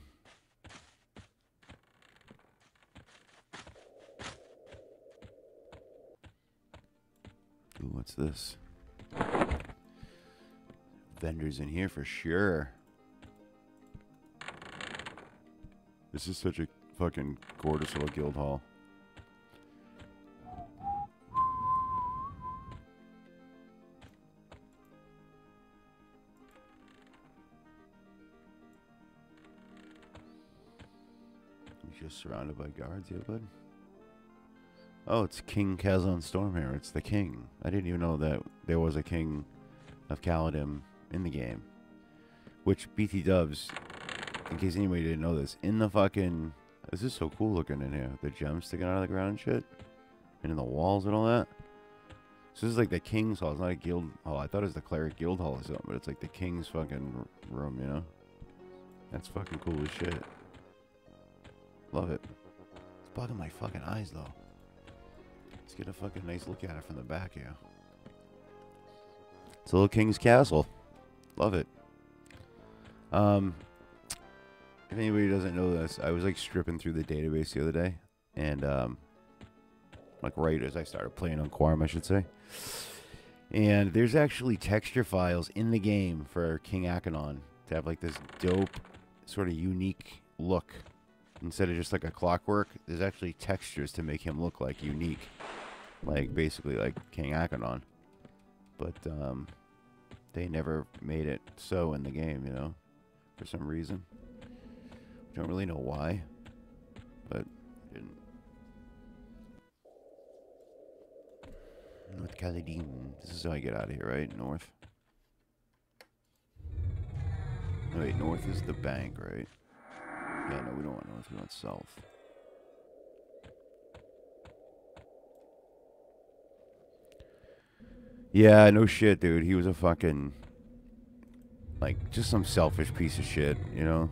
Ooh, what's this? Vendors in here for sure. This is such a fucking gorgeous little guild hall. You're just surrounded by guards, yeah, bud? Oh, it's King Kazan Stormhammer. It's the king. I didn't even know that there was a king of Caledon in the game. Which, B T dubs, in case anybody didn't know this, in the fucking... This is so cool looking in here. The gems sticking out of the ground and shit. And in the walls and all that. So this is like the king's hall. It's not a guild hall. I thought it was the cleric guild hall or something, but it's like the king's fucking room, you know? That's fucking cool as shit. Love it. It's bugging my fucking eyes, though. Let's get a fucking nice look at it from the back here. It's a little king's castle. Love it. Um, if anybody doesn't know this, I was like stripping through the database the other day, and um, like right as I started playing on Quarm, I should say. And there's actually texture files in the game for King Achenon to have like this dope, sort of unique look. Instead of just like a clockwork, there's actually textures to make him look like unique. Like, basically like King Achenon. But, um, they never made it so in the game, you know? For some reason. Don't really know why. But, didn't. North Caledon. This is how I get out of here, right? North. Oh, wait, north is the bank, right? Yeah, no, we don't want north. We want south. Yeah, no shit, dude. He was a fucking, like, just some selfish piece of shit, you know?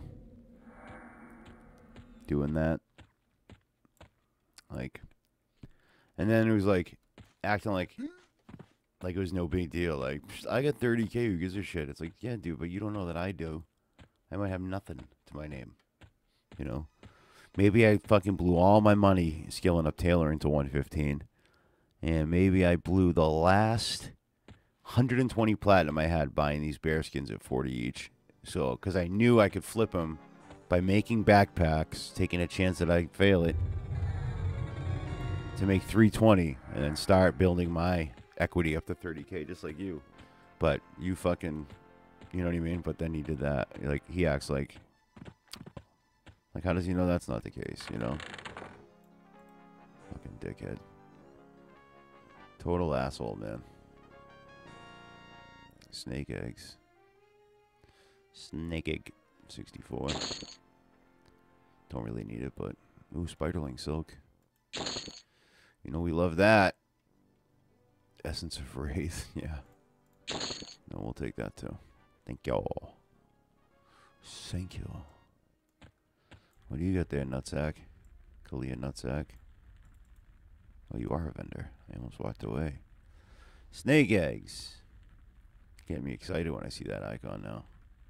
Doing that. Like, and then it was like, acting like, like it was no big deal. Like, I got thirty K, who gives a shit? It's like, yeah, dude, but you don't know that I do. I might have nothing to my name, you know? Maybe I fucking blew all my money scaling up tailoring to one fifteen. And maybe I blew the last one hundred twenty platinum I had buying these bearskins at forty each. So, because I knew I could flip them by making backpacks, taking a chance that I fail it, to make three twenty and then start building my equity up to thirty K, just like you. But you fucking, you know what I mean? But then he did that. Like, he acts like, like, how does he know that's not the case, you know? Fucking dickhead. Total asshole, man. Snake eggs. Snake egg sixty-four. Don't really need it, but... Ooh, spiderling silk. You know we love that. Essence of Wraith, yeah. No, we'll take that too. Thank y'all. Thank you. What do you got there, Nutsack? Kalia Nutsack. Oh, you are a vendor. I almost walked away. Snake eggs. Getting me excited when I see that icon now.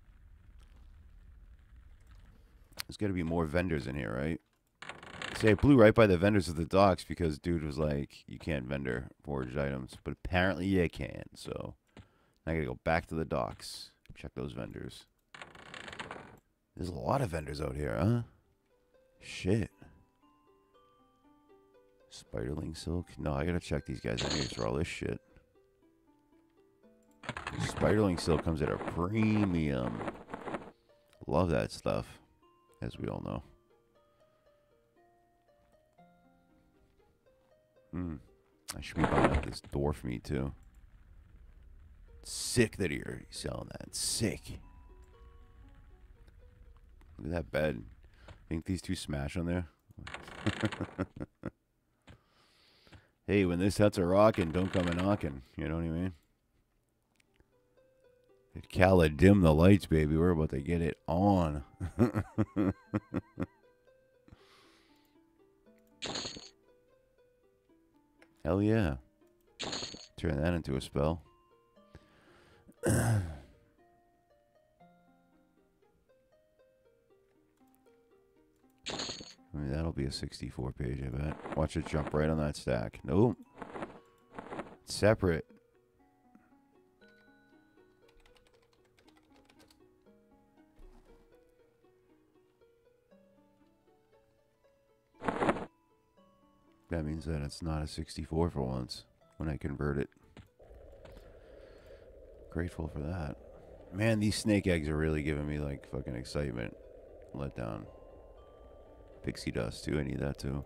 There's got to be more vendors in here, right? See, I blew right by the vendors of the docks because dude was like, you can't vendor foraged items. But apparently you can, so I gotta go back to the docks. Check those vendors. There's a lot of vendors out here, huh? Shit. Spiderling silk? No, I gotta check these guys anyways for all this shit. Spiderling silk comes at a premium. Love that stuff, as we all know. Hmm. I should be buying up this dwarf meat too. Sick that you're selling that. Sick. Look at that bed. Think these two smash on there? Hey, when this hut's a rockin', don't come a knockin'. You know what I mean? Calla, dim the lights, baby. We're about to get it on. Hell yeah. Turn that into a spell. I mean, that'll be a sixty-four page, I bet. Watch it jump right on that stack. Nope. It's separate. That means that it's not a sixty-four for once when I convert it. Grateful for that. Man, these snake eggs are really giving me like fucking excitement. Let down. Pixie dust too, I need that too.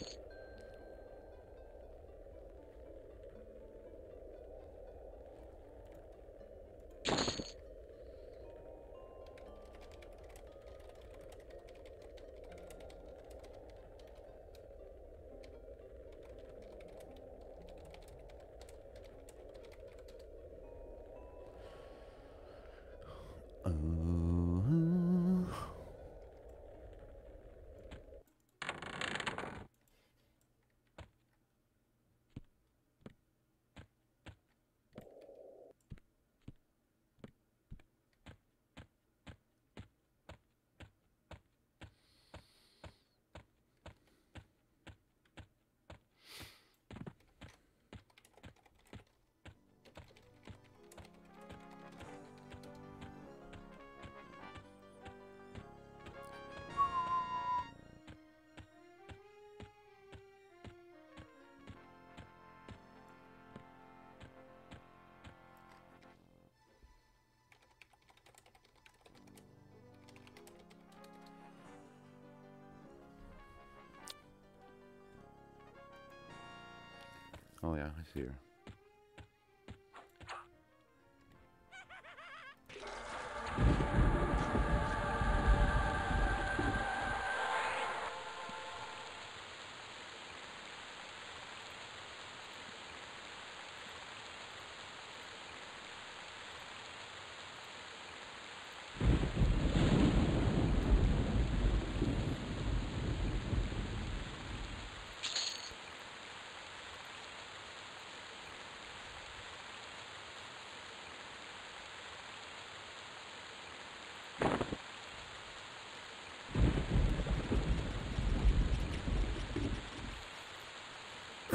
Oh yeah, I see her.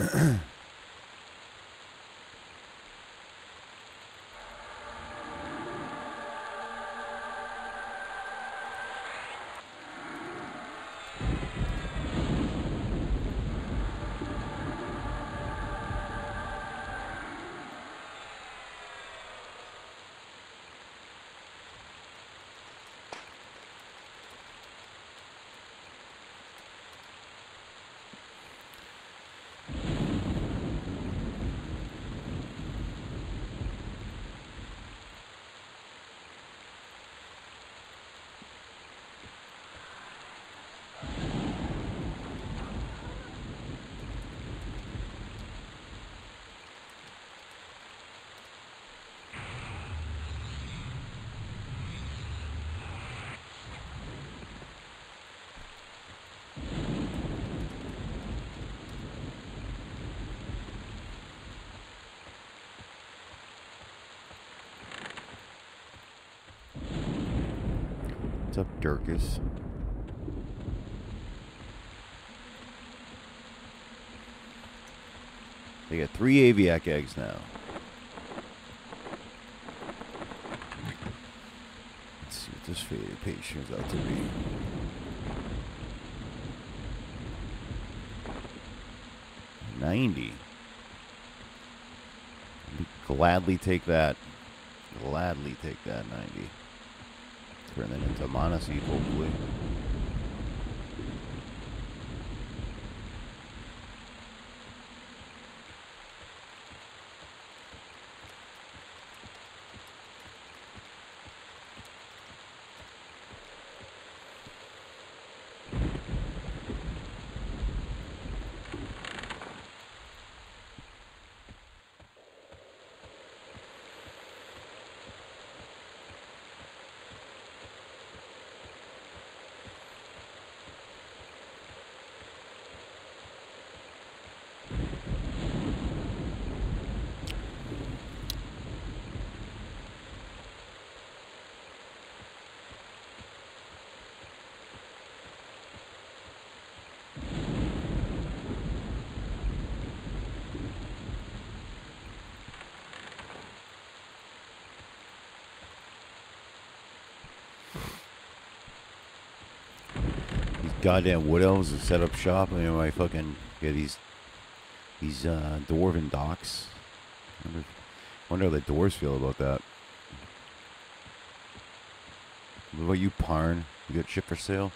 What's up, Dirkus? They got three aviac eggs now. Let's see what this faded page turns out to be. ninety. I'd gladly take that. Gladly take that ninety. Turn that into Monoseed, hopefully. Goddamn wood elves to set up shop. I mean, I fucking get these these uh, dwarven docks. Wonder, wonder how the dwarves feel about that. What about you, Parn? You got shit for sale?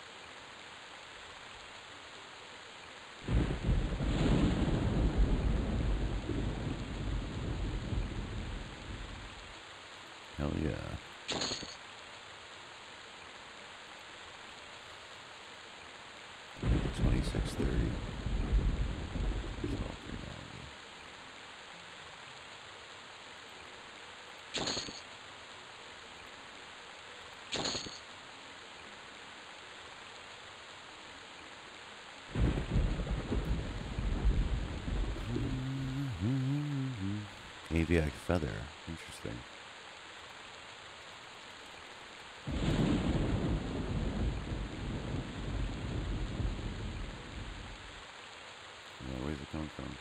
Hell yeah. twenty-six thirty. Aviac feather. Interesting. Yeah, where's it come from?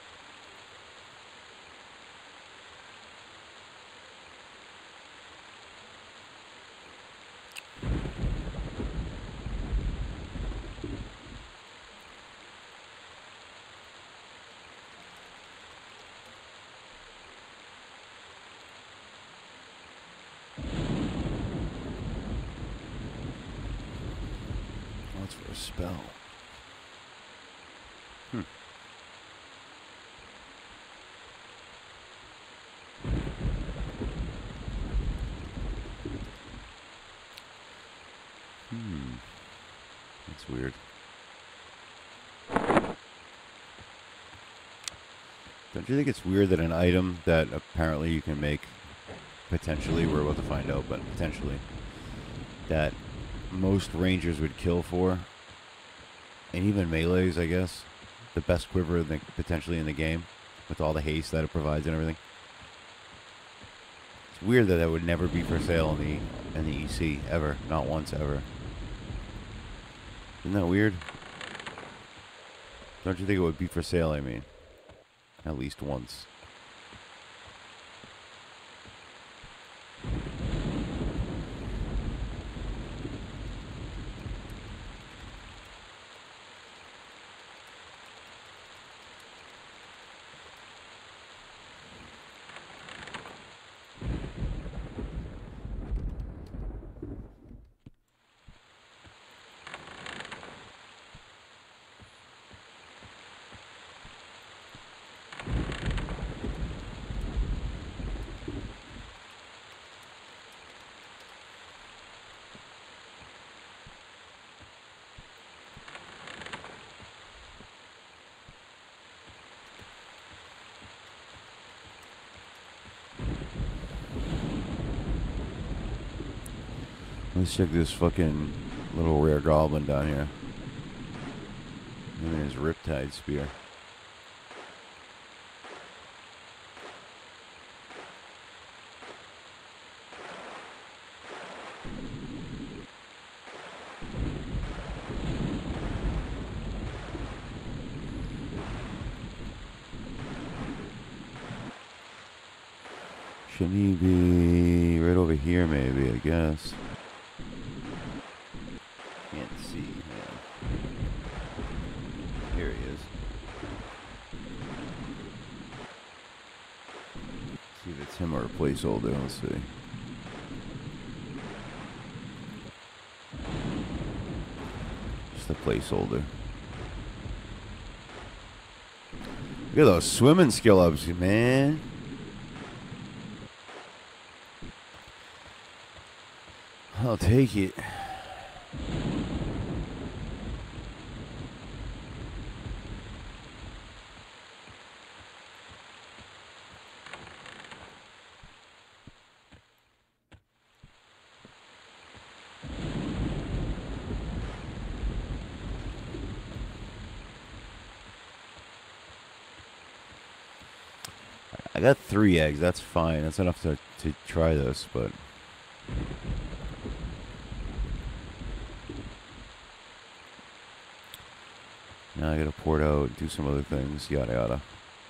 What's for a spell? Hmm. Hmm. That's weird. Don't you think it's weird that an item that apparently you can make, potentially, we're about to find out, but potentially, that most rangers would kill for, and even melees, I guess, the best quiver in the, potentially in the game, with all the haste that it provides and everything. It's weird that that would never be for sale in the in the E C ever, not once ever. Isn't that weird? Don't you think it would be for sale, I mean? At least once. Let's check this fucking little rare goblin down here. Him and his Riptide Spear. Shouldn't he be right over here maybe, I guess. Can't see him. Here he is. See if it's him or a placeholder. Let's see. Just a placeholder. Look at those swimming skill ups, man. I'll take it. I got three eggs. That's fine. That's enough to, to try this, but... Now I gotta pour it out, do some other things, yada yada.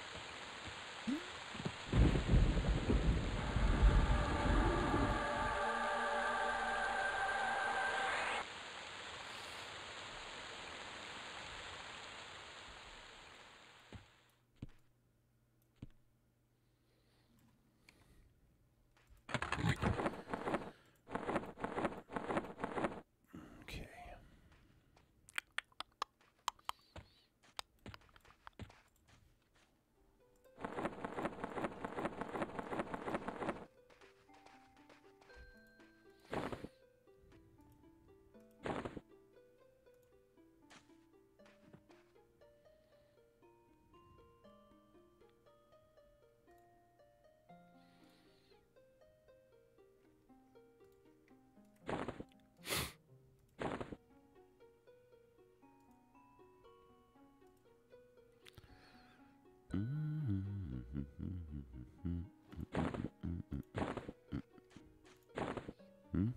Hmm?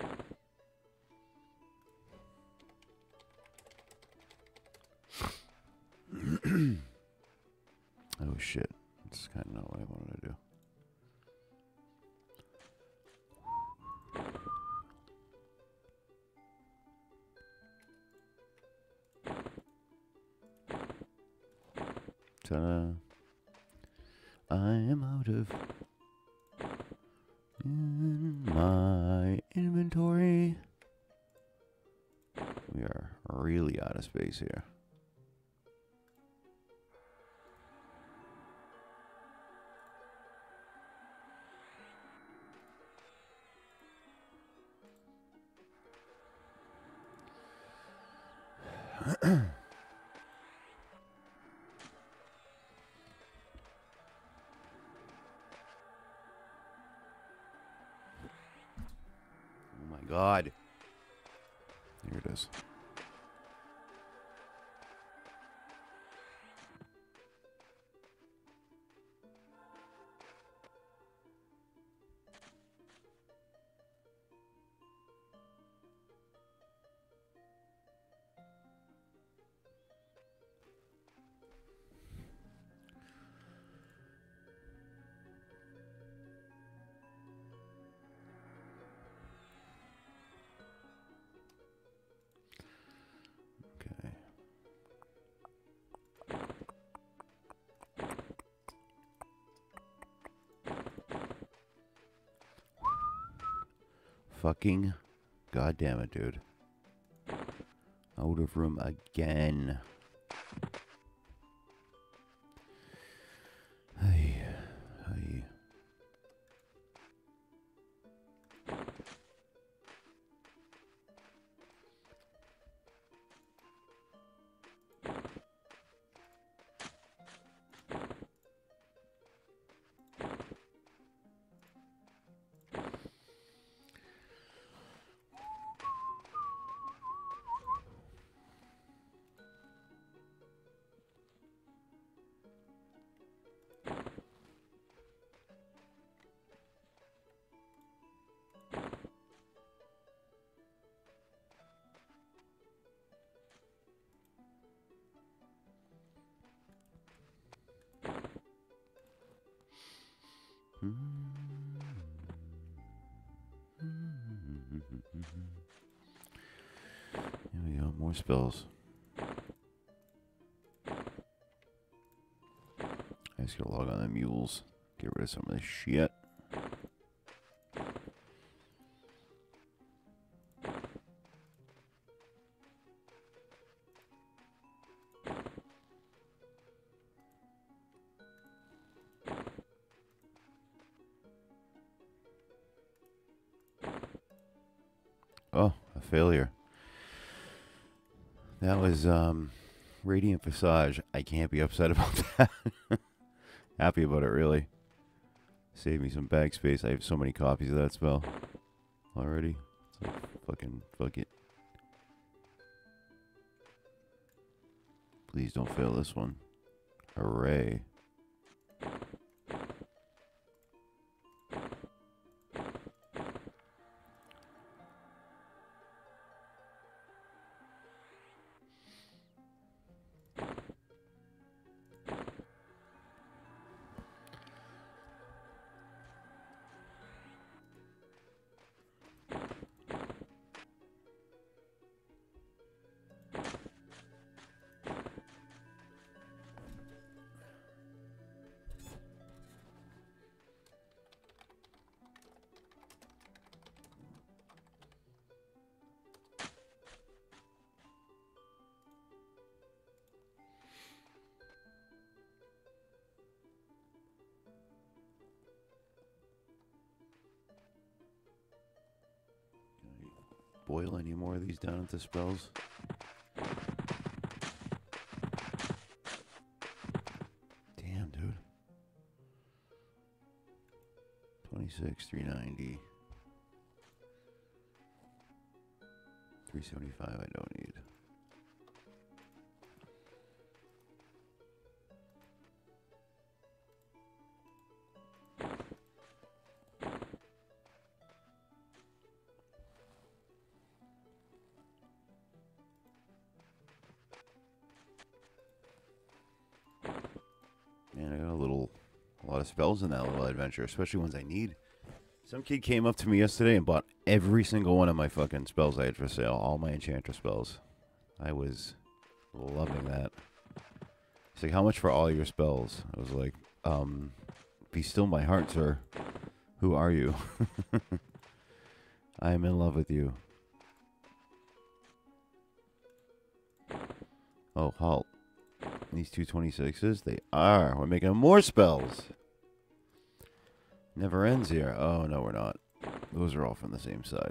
Oh shit. That's kind of not what I wanted to do. Ta-da. I am out of in my inventory. We are really out of space here. Oh my God. Here it is. Fucking goddamn it, dude. Out of room again. Hey, hey. Here we go, more spells. I just gotta log on the mules. Get rid of some of this shit. Oh, a failure. That was um, Radiant Visage. I can't be upset about that. Happy about it, really. Save me some bag space. I have so many copies of that spell already. It's like, fucking fuck it. Please don't fail this one. Hooray. Boil any more of these down into spells? Damn, dude. twenty-six, three ninety. three seventy-five I don't need. Man, I got a little, a lot of spells in that little adventure, especially ones I need. Some kid came up to me yesterday and bought every single one of my fucking spells I had for sale, all my Enchanter spells. I was loving that. He's like, how much for all your spells? I was like, um, be still my heart, sir. Who are you? I am in love with you. Oh, halt. These two twenty-sixes, they are. We're making more spells. Never ends here. Oh, no, we're not. Those are all from the same side.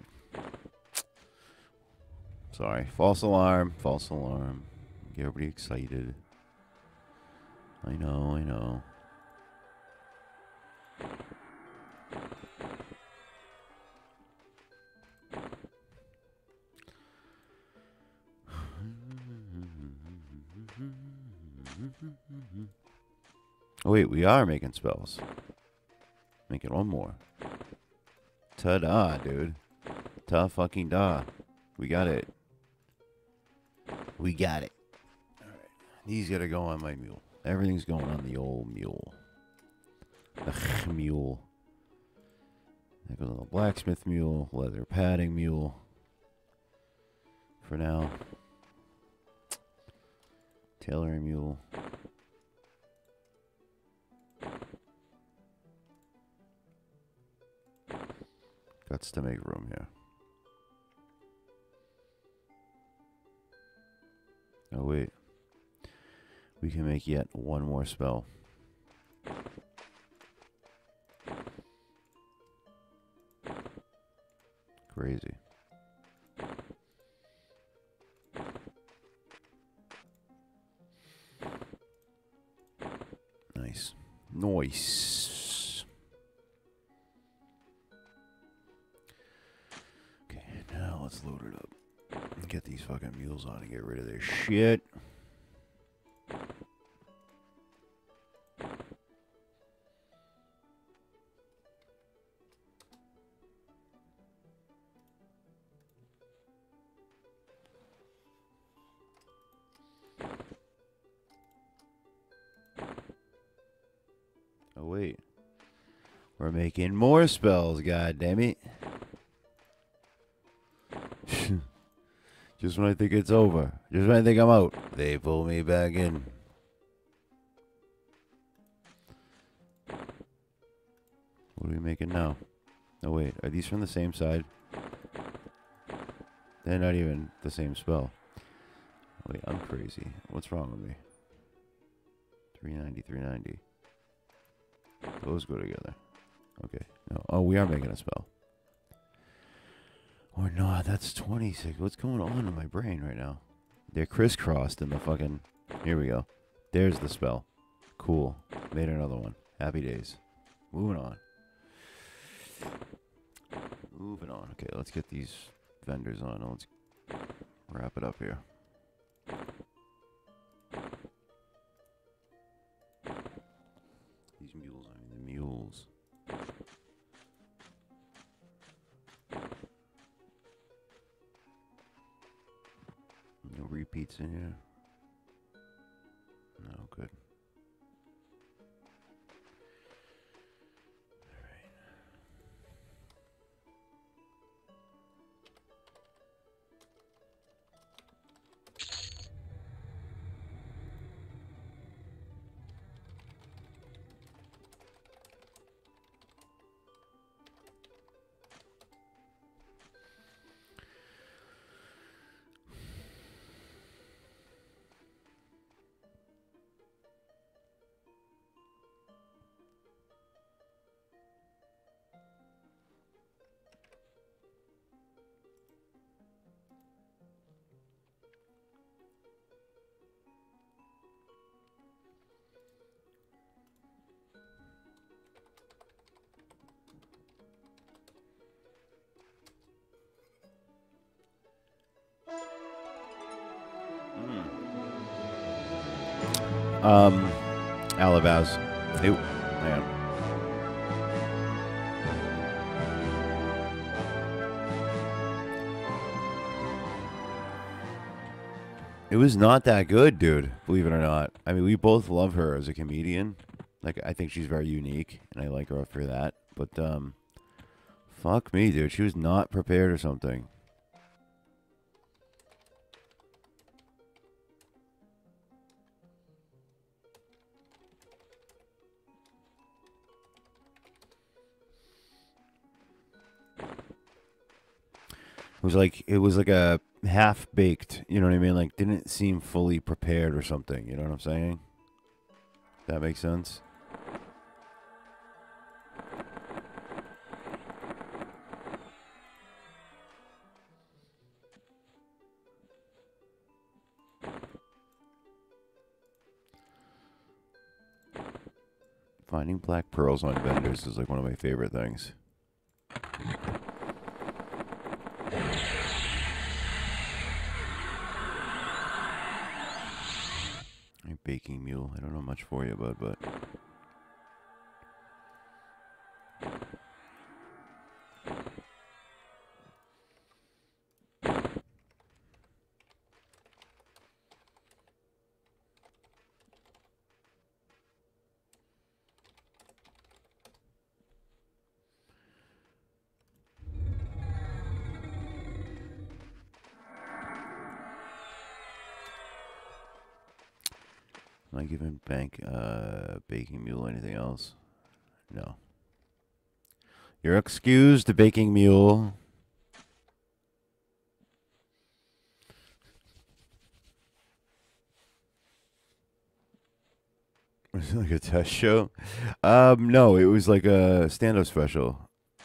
Sorry. False alarm. False alarm. Get everybody excited. I know, I know. Oh, wait, we are making spells. Making one more. Ta-da, dude. Ta-fucking-da. We got it. We got it. Alright. These gotta go on my mule. Everything's going on the old mule. The mule. That goes on the blacksmith mule. Leather padding mule. For now. Tailoring mule. Guts to make room here. Oh, wait. We can make yet one more spell. Crazy. Nice. Nice. Okay, now let's load it up. And get these fucking mules on and get rid of their shit. Oh, wait. We're making more spells, god damn it. Just when I think it's over. Just when I think I'm out. They pull me back in. What are we making now? Oh, wait. Are these from the same side? They're not even the same spell. Wait, I'm crazy. What's wrong with me? three ninety, three ninety. Those go together. Okay. No. Oh, we are making a spell. Or not. That's twenty-six. What's going on in my brain right now? They're crisscrossed in the fucking... Here we go. There's the spell. Cool. Made another one. Happy days. Moving on. Moving on. Okay, let's get these vendors on. Let's wrap it up here. These mules, I mean the mules. No repeats in here. No, good. Um, Alabaz. It, man. It was not that good, dude. Believe it or not. I mean, we both love her as a comedian. Like, I think she's very unique, and I like her for that. But, um, fuck me, dude. She was not prepared or something. It was like it was like a half baked, you know what I mean? Like didn't seem fully prepared or something, you know what I'm saying? That makes sense. Finding black pearls on vendors is like one of my favorite things. Baking mule. I don't know much for you, bud, but am I giving bank uh baking mule anything else? No. You're excused, baking mule. Was it like a test show? Um, no, it was like a stand-up special.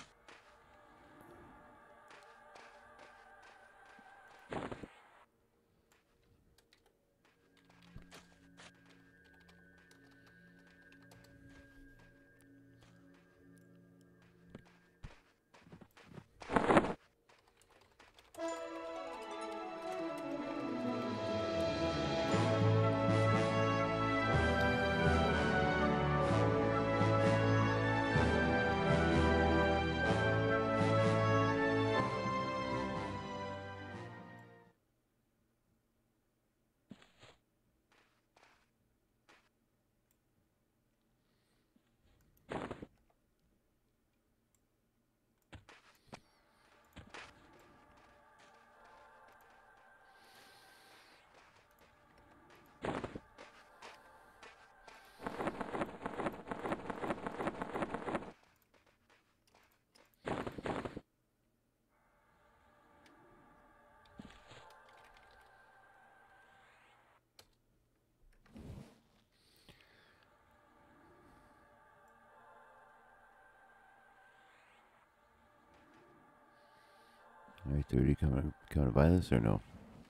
All right, dude, you coming, coming to buy this or no?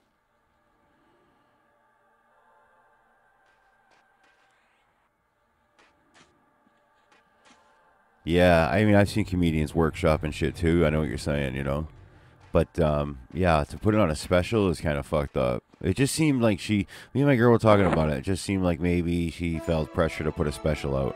Yeah, I mean, I've seen comedians workshop and shit too. I know what you're saying, you know. But um, yeah, to put it on a special is kind of fucked up. It just seemed like she, me and my girl were talking about it. It just seemed like maybe she felt pressure to put a special out.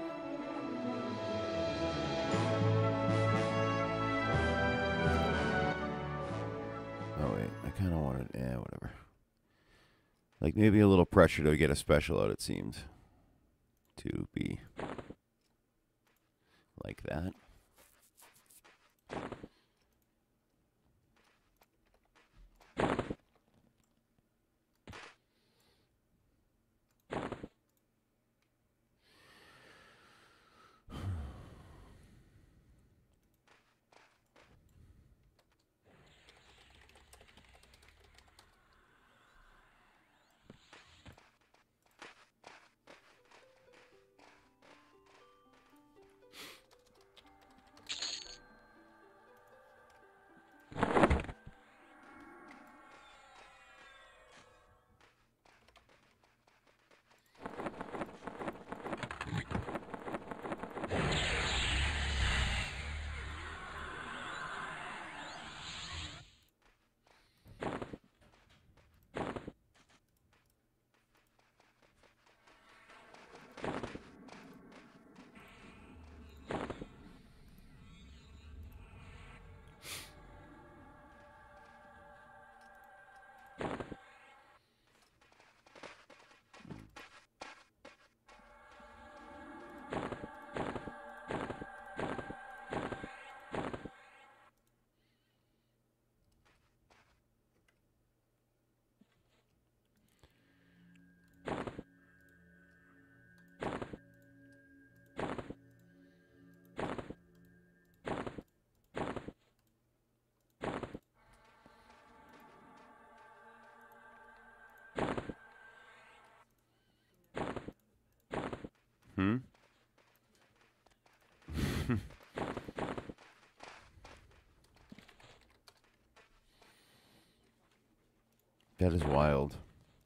Oh wait, I kind of wanted, yeah, whatever. Like maybe a little pressure to get a special out. It seemed to be like that. Hmm? That is wild.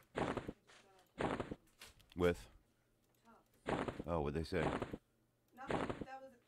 With? Oh, what'd they say? Nothing. That was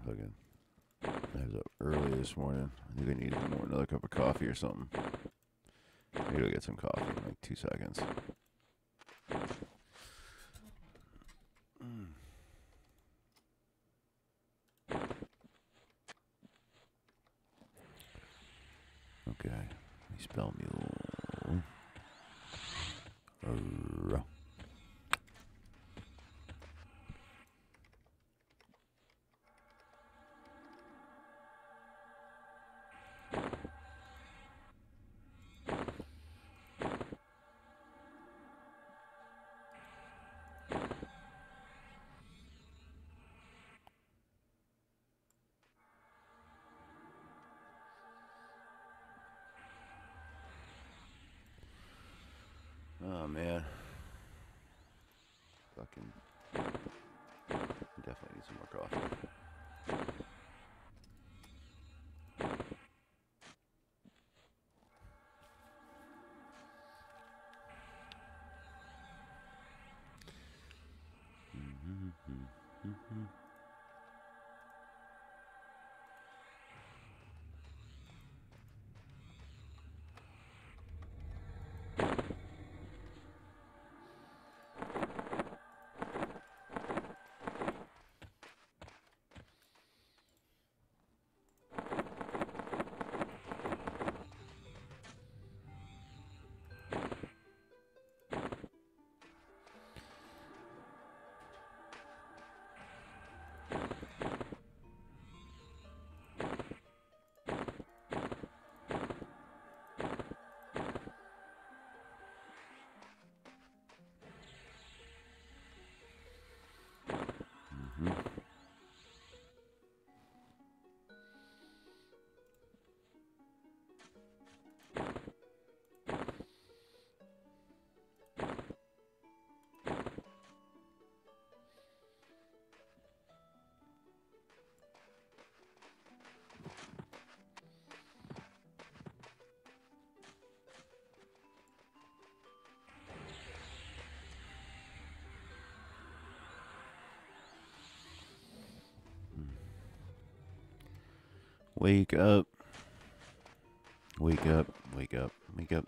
Fucking, I was up early this morning. I think I need more another cup of coffee or something. Maybe I'll get some coffee in like two seconds. Mm. Okay, let me spell mule. Uh, Oh man. Fucking definitely need some more coffee. Mm-hmm, mm-hmm. Wake up. Wake up. Wake up. Wake up.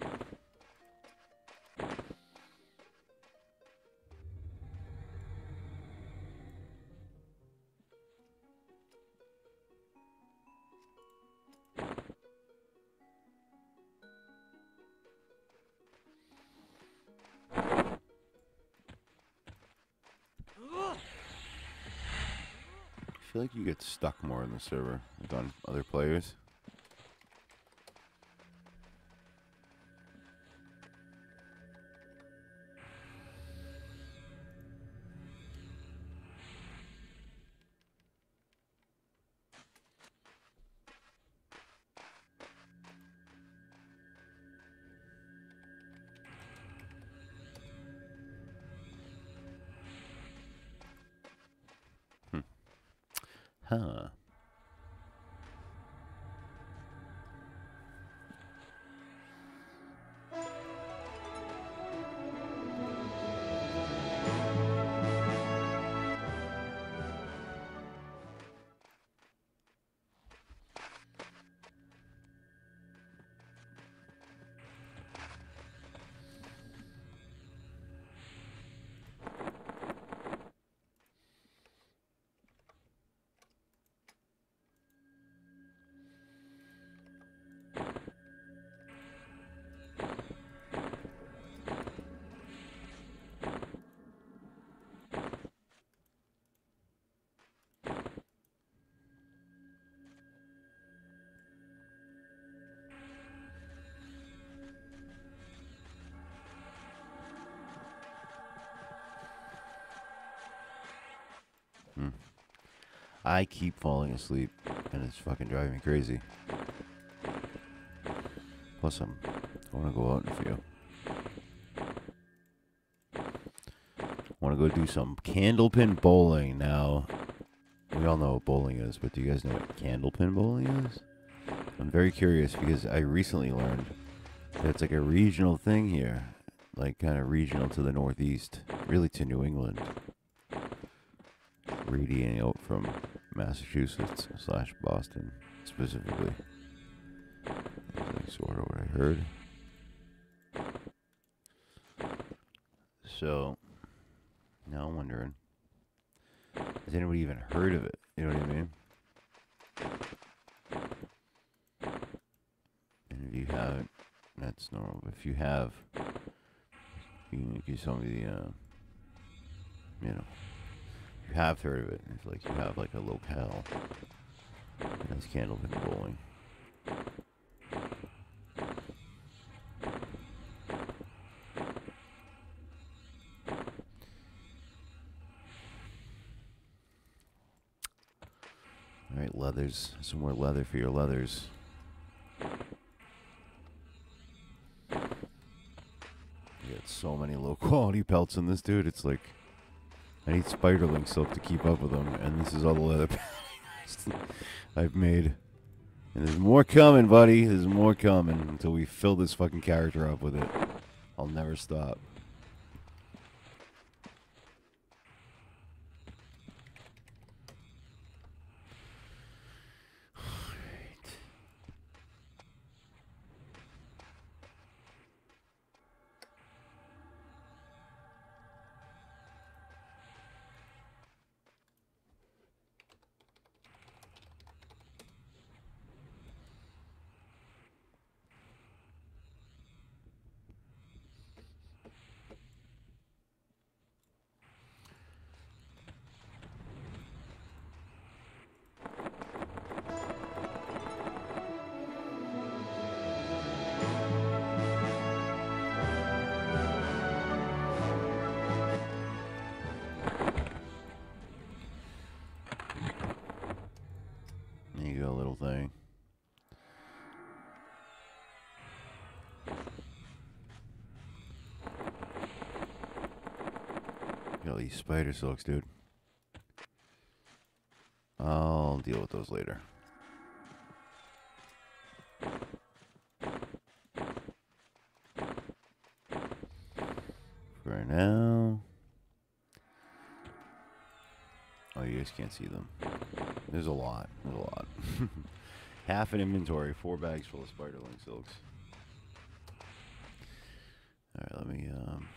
I feel like you get stuck more in the server, like on other players. Hmm. Huh. Hmm. I keep falling asleep, and it's fucking driving me crazy. Plus, I'm, I want to go out in a few. Want to go do some candlepin bowling. Now, we all know what bowling is, but do you guys know what candlepin bowling is? I'm very curious because I recently learned that it's like a regional thing here. Like, kind of regional to the northeast. Really to New England. Radiating out from Massachusetts slash Boston specifically. That's sort of what I heard. So now I'm wondering, has anybody even heard of it? You know what I mean? And if you haven't, that's normal. But if you have, you can, you can tell me the, uh, you know, if you have heard of it, it's like you have like a locale that's candlepin bowling. All right, leathers. Some more leather for your leathers. You got so many low quality pelts in this, dude. It's like I need spiderling silk to keep up with them, and this is all the leather I've made. And there's more coming, buddy. There's more coming until we fill this fucking character up with it. I'll never stop. There you go, little thing. Got all these spider silks, dude. I'll deal with those later. For now. Oh, you guys can't see them. There's a lot. There's a lot. Half an inventory, four bags full of spiderling silks. Alright, let me um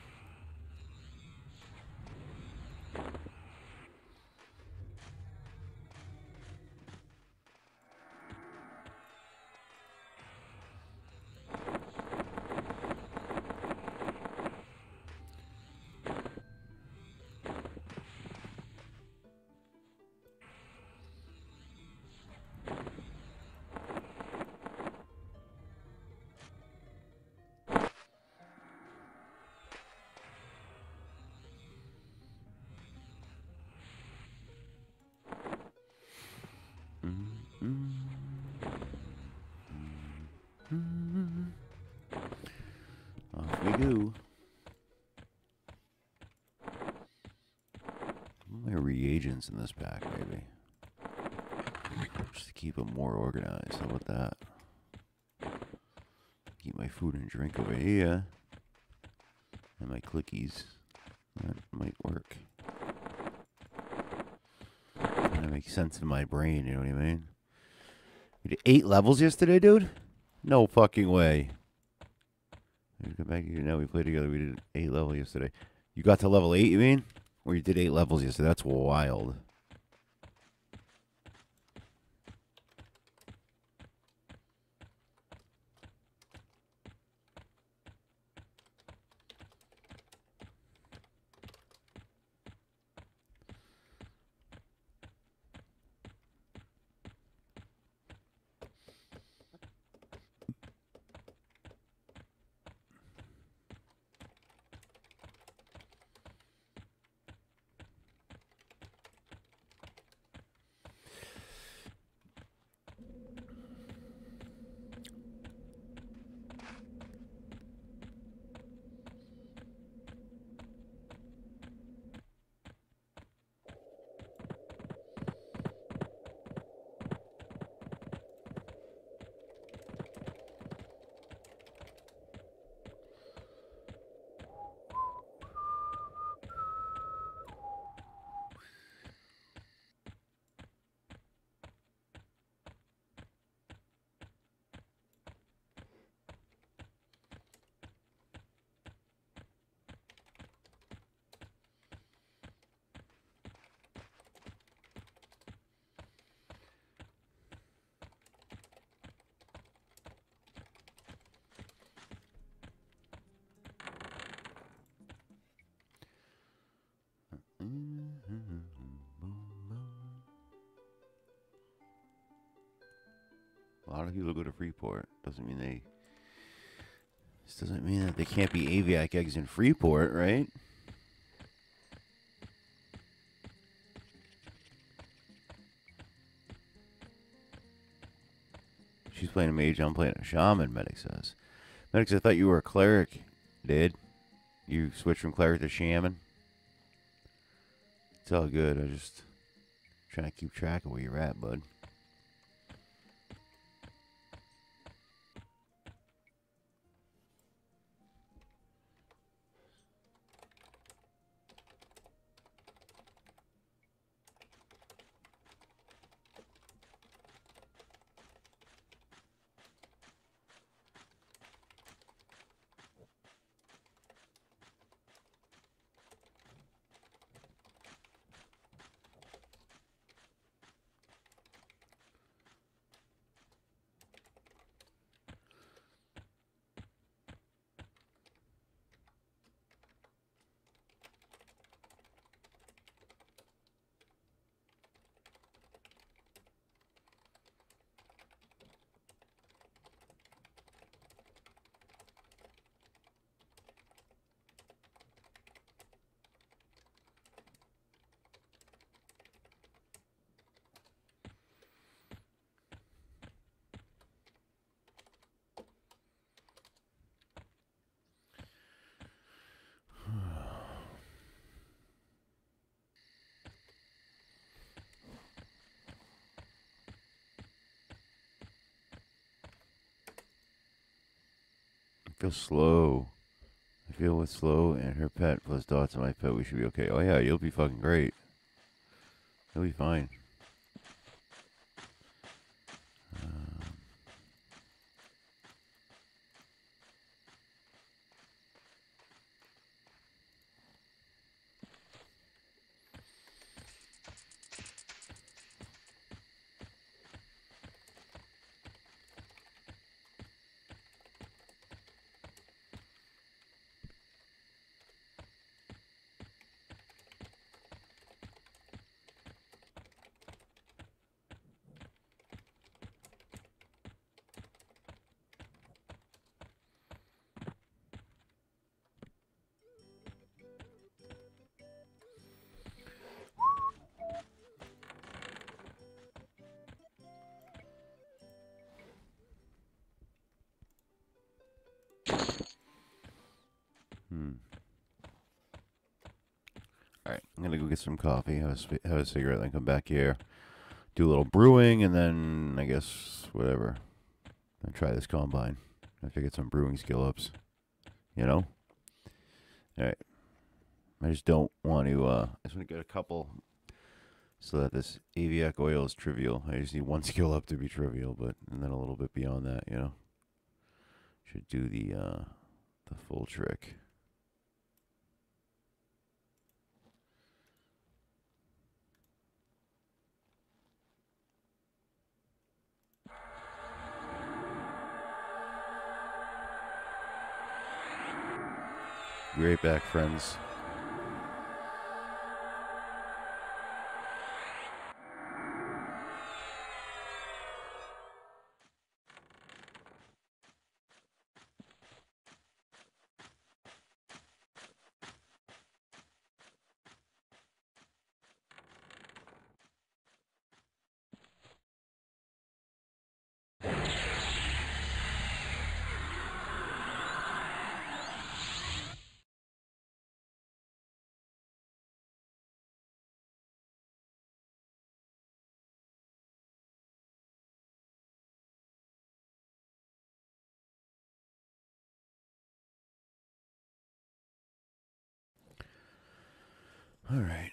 off we go. My reagents in this pack, maybe. Just to keep them more organized. How about that? Keep my food and drink over here. And my clickies. That might work. That makes sense in my brain, you know what I mean? We did eight levels yesterday, dude? No fucking way. We come back here now. We played together. We did eight level yesterday. You got to level eight, you mean? Or you did eight levels yesterday? That's wild. A lot of people go to Freeport. Doesn't mean they. This doesn't mean that they can't be aviac eggs in Freeport, right? She's playing a mage, I'm playing a shaman, Medic says. Medic, I thought you were a cleric, dude. You switched from cleric to shaman. It's all good. I just trying to keep track of where you're at, bud. I feel slow. I feel with slow and her pet plus dots and my pet, we should be okay. Oh yeah, you'll be fucking great. You'll be fine. Um, Hmm. Alright, I'm gonna go get some coffee, have a, sp- have a cigarette, then come back here, do a little brewing, and then, I guess, whatever. I'll try this combine. I have to get some brewing skill ups. You know? Alright. I just don't want to, uh, I just want to get a couple so that this aviac oil is trivial. I just need one skill up to be trivial, but, and then a little bit beyond that, you know? Should do the, uh, the full trick. Be right back, friends. All right.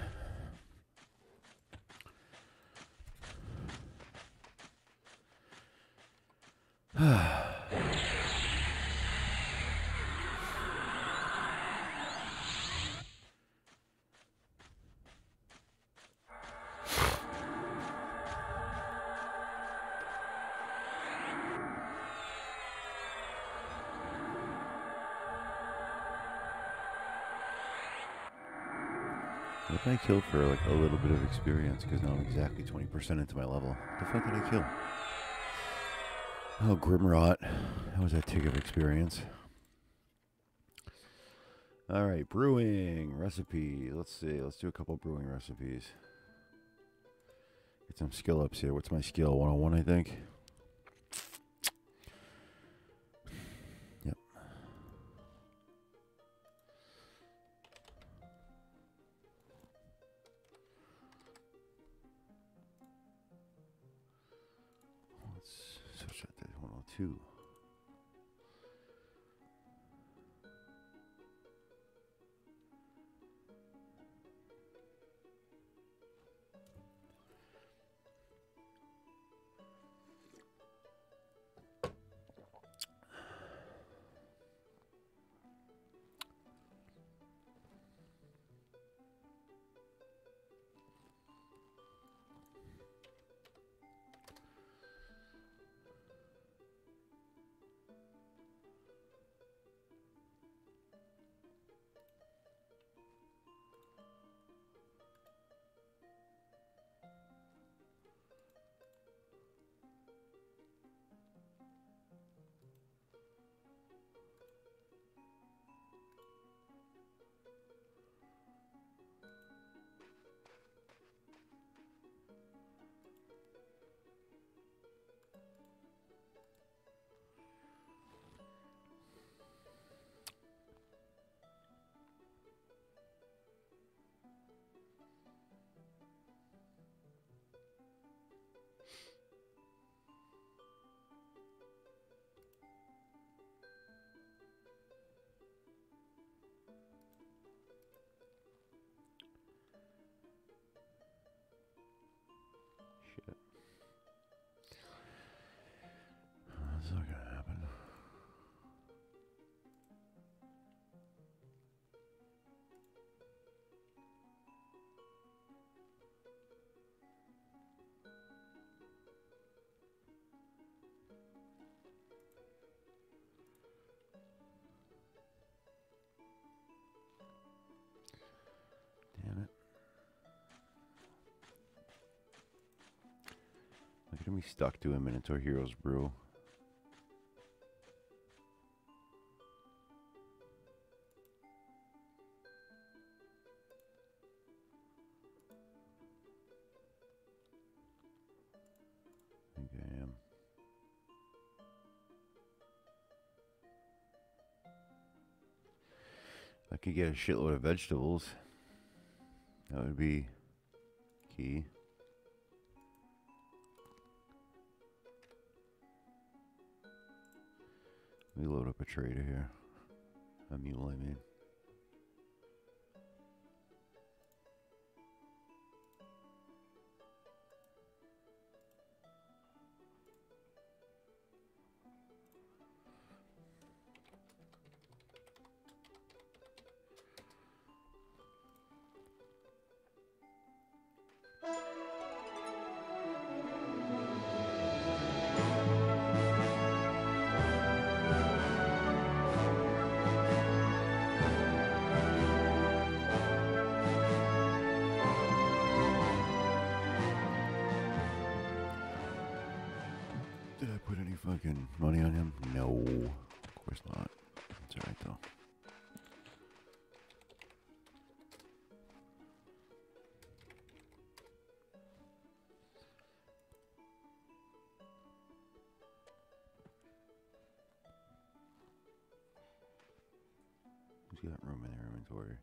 What did I kill for like a little bit of experience? Because now I'm exactly twenty percent into my level. What the fuck did I kill? Oh, Grimrot. That was a tick of experience. All right, brewing recipe. Let's see. Let's do a couple brewing recipes. Get some skill ups here. What's my skill? one oh one, I think. Yep. Let's switch that to one oh two. Shit. That's not gonna happen. Damn it. Look at me stuck to a Minotaur Heroes brew. I think I am. I could get a shitload of vegetables. That would be key. Let me load up a trader here. A mule, I mean. Did I put any fucking money on him? No. Of course not. That's alright though. Who's got room in their inventory?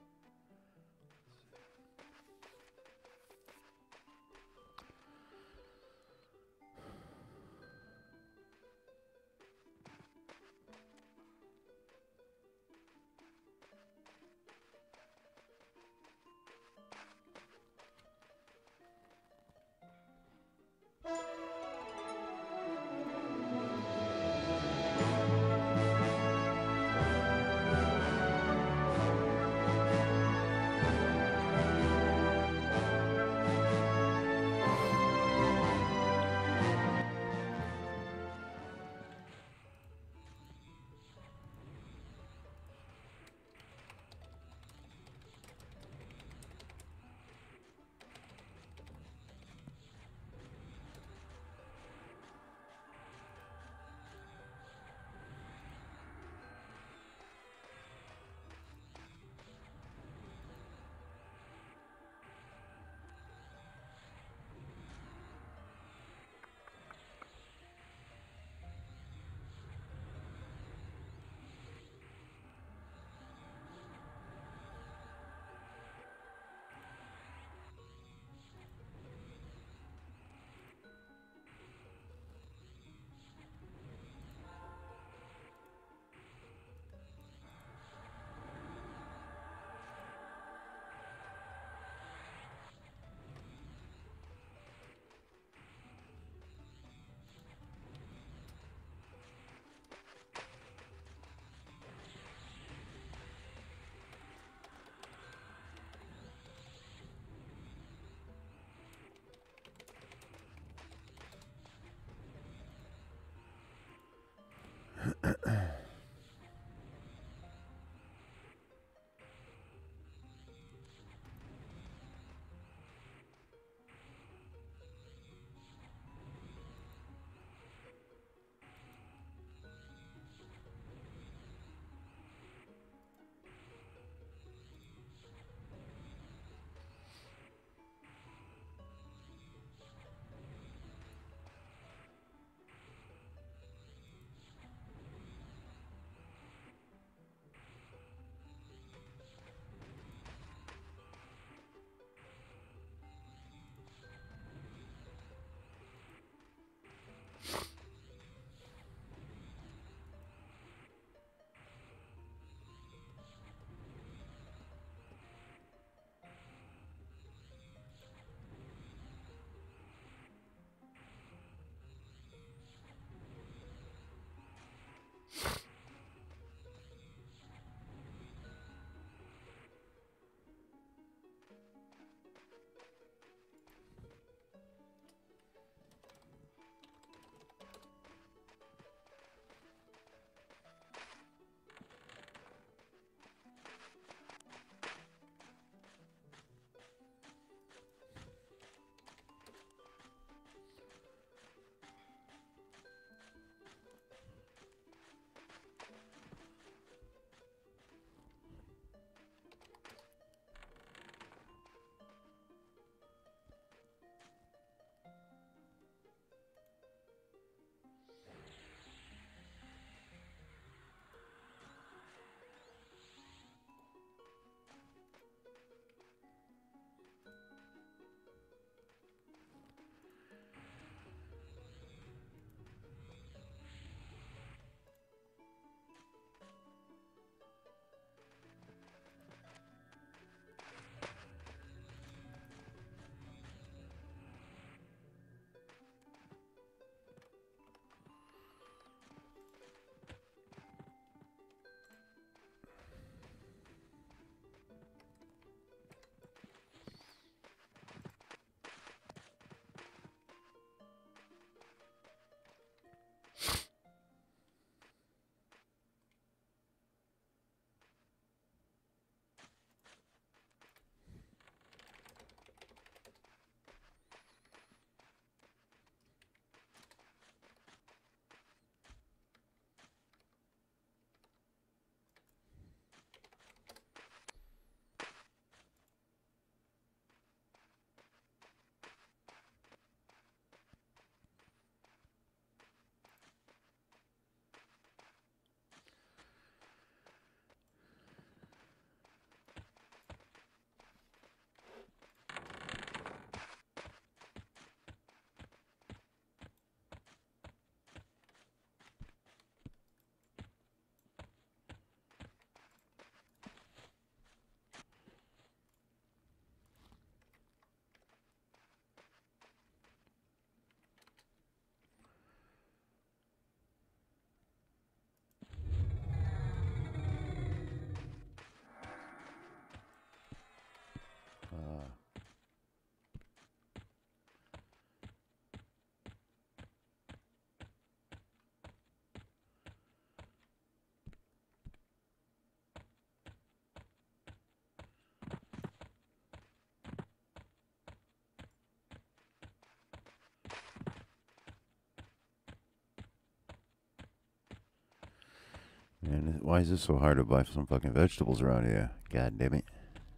Man, why is this so hard to buy some fucking vegetables around here? God damn it.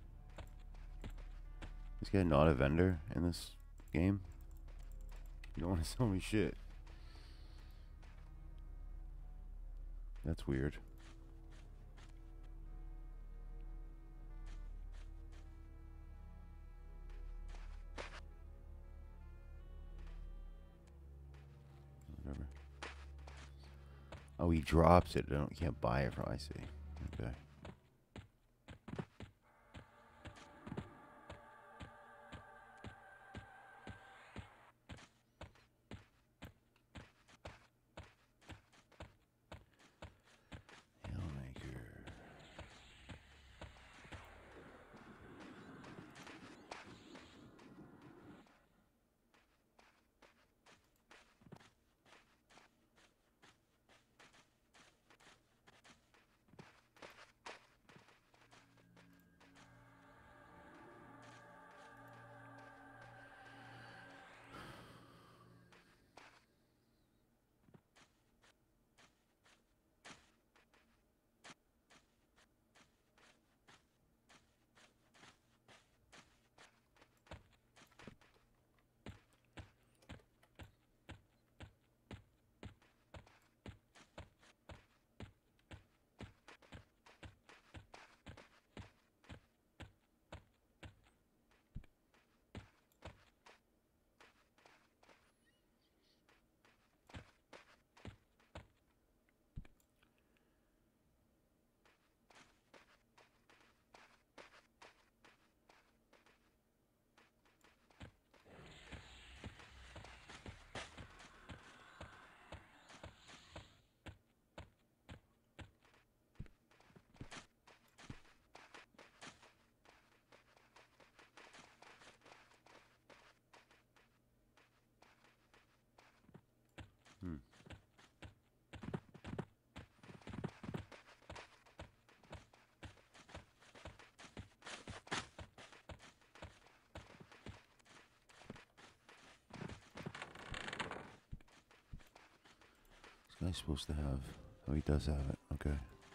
This guy not a vendor in this game? You don't want to sell me shit. That's weird. Whatever. Oh, he drops it. I don't, can't buy it from. I see. Okay. Hmm. This guy's supposed to have. Oh, he does have it. Okay.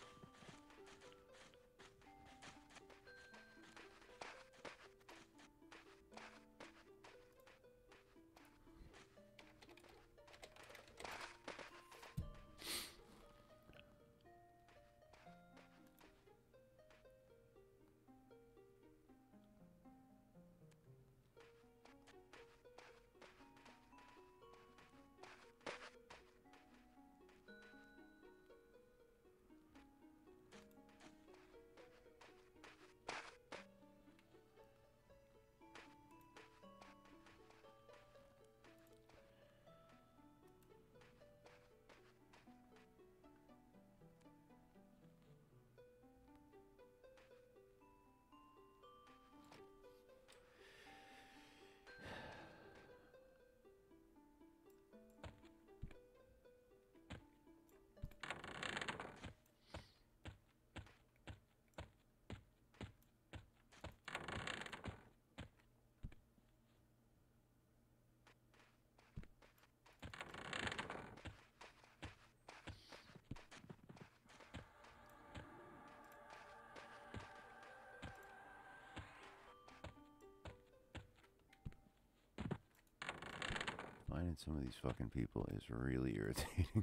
Finding some of these fucking people is really irritating.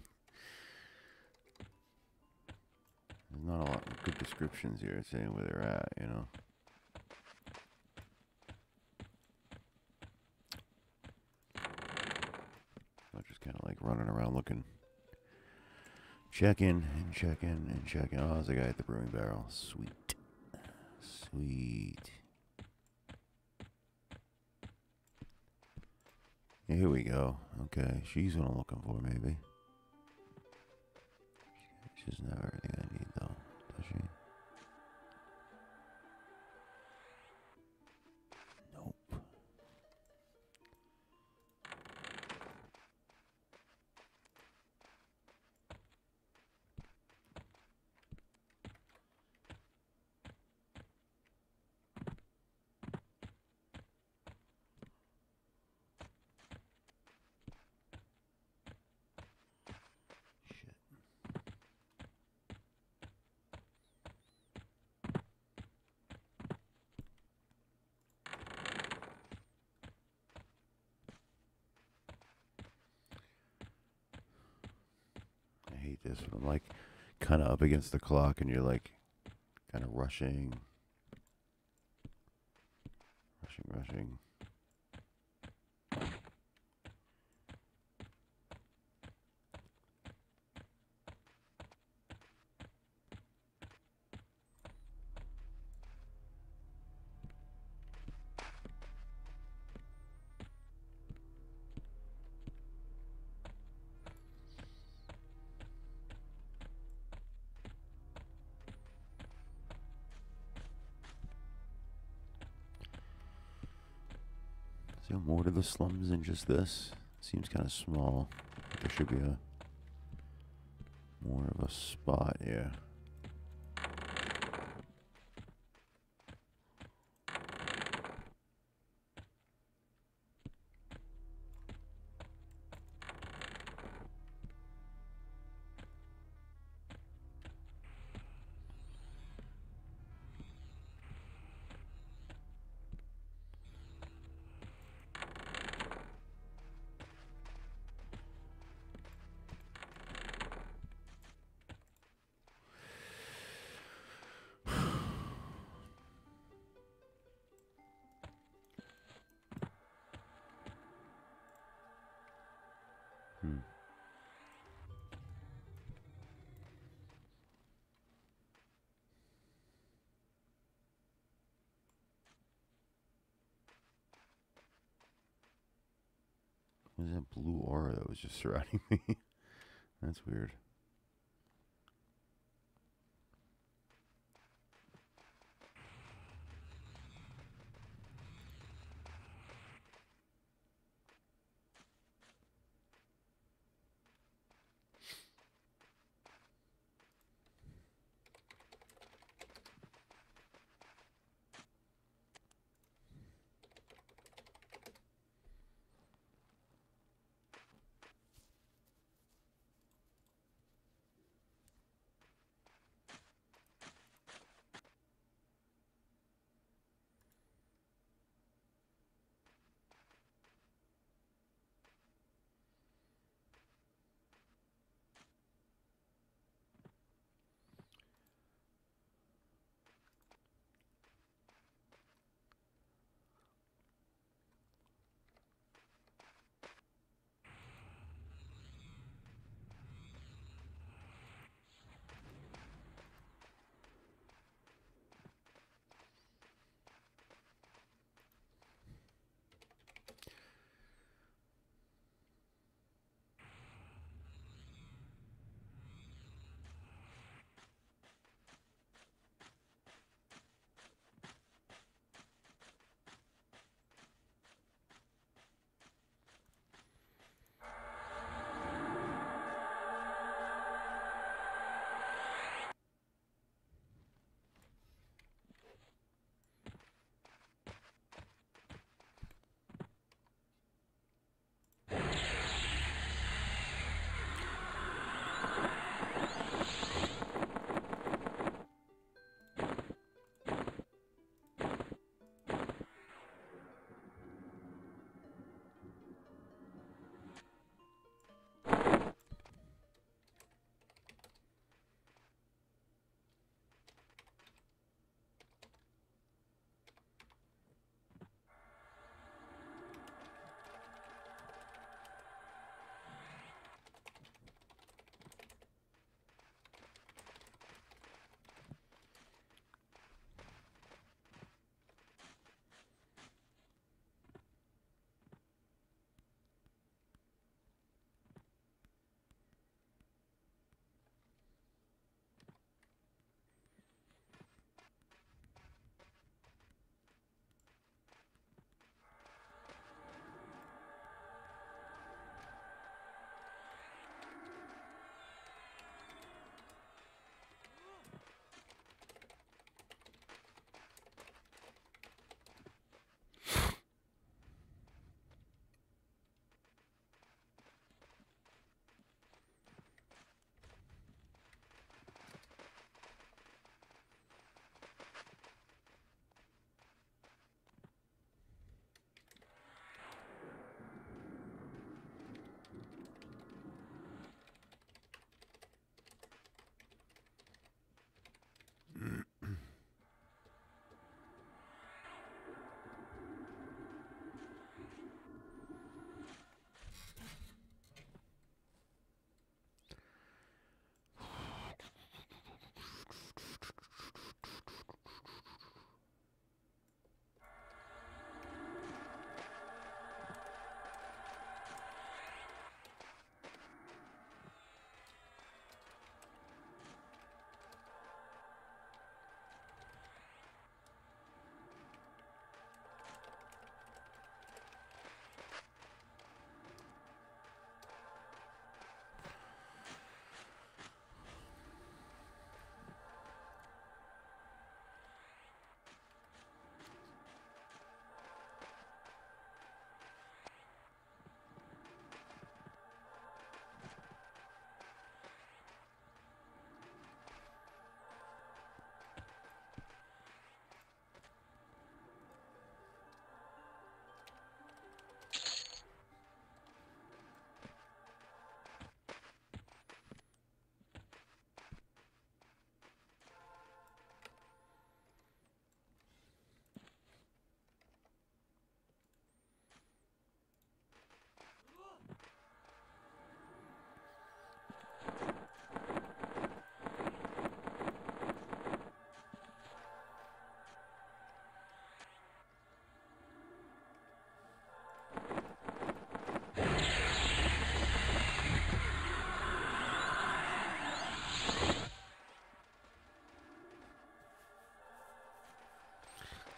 There's not a lot of good descriptions here saying where they're at, you know. I'm just kind of like running around looking. Checking and checking and checking. Oh, there's a guy at the brewing barrel. Sweet. Sweet. Here we go. Okay, she's what I'm looking for, maybe. She doesn't have everything I need, though, does she? Nope. hate this when I'm like kind of up against the clock and you're like kind of rushing, rushing, rushing. Is there more to the slums than just this? Seems kind of small. There should be a more of a spot here. Hmm. What is that blue aura that was just surrounding me? That's weird.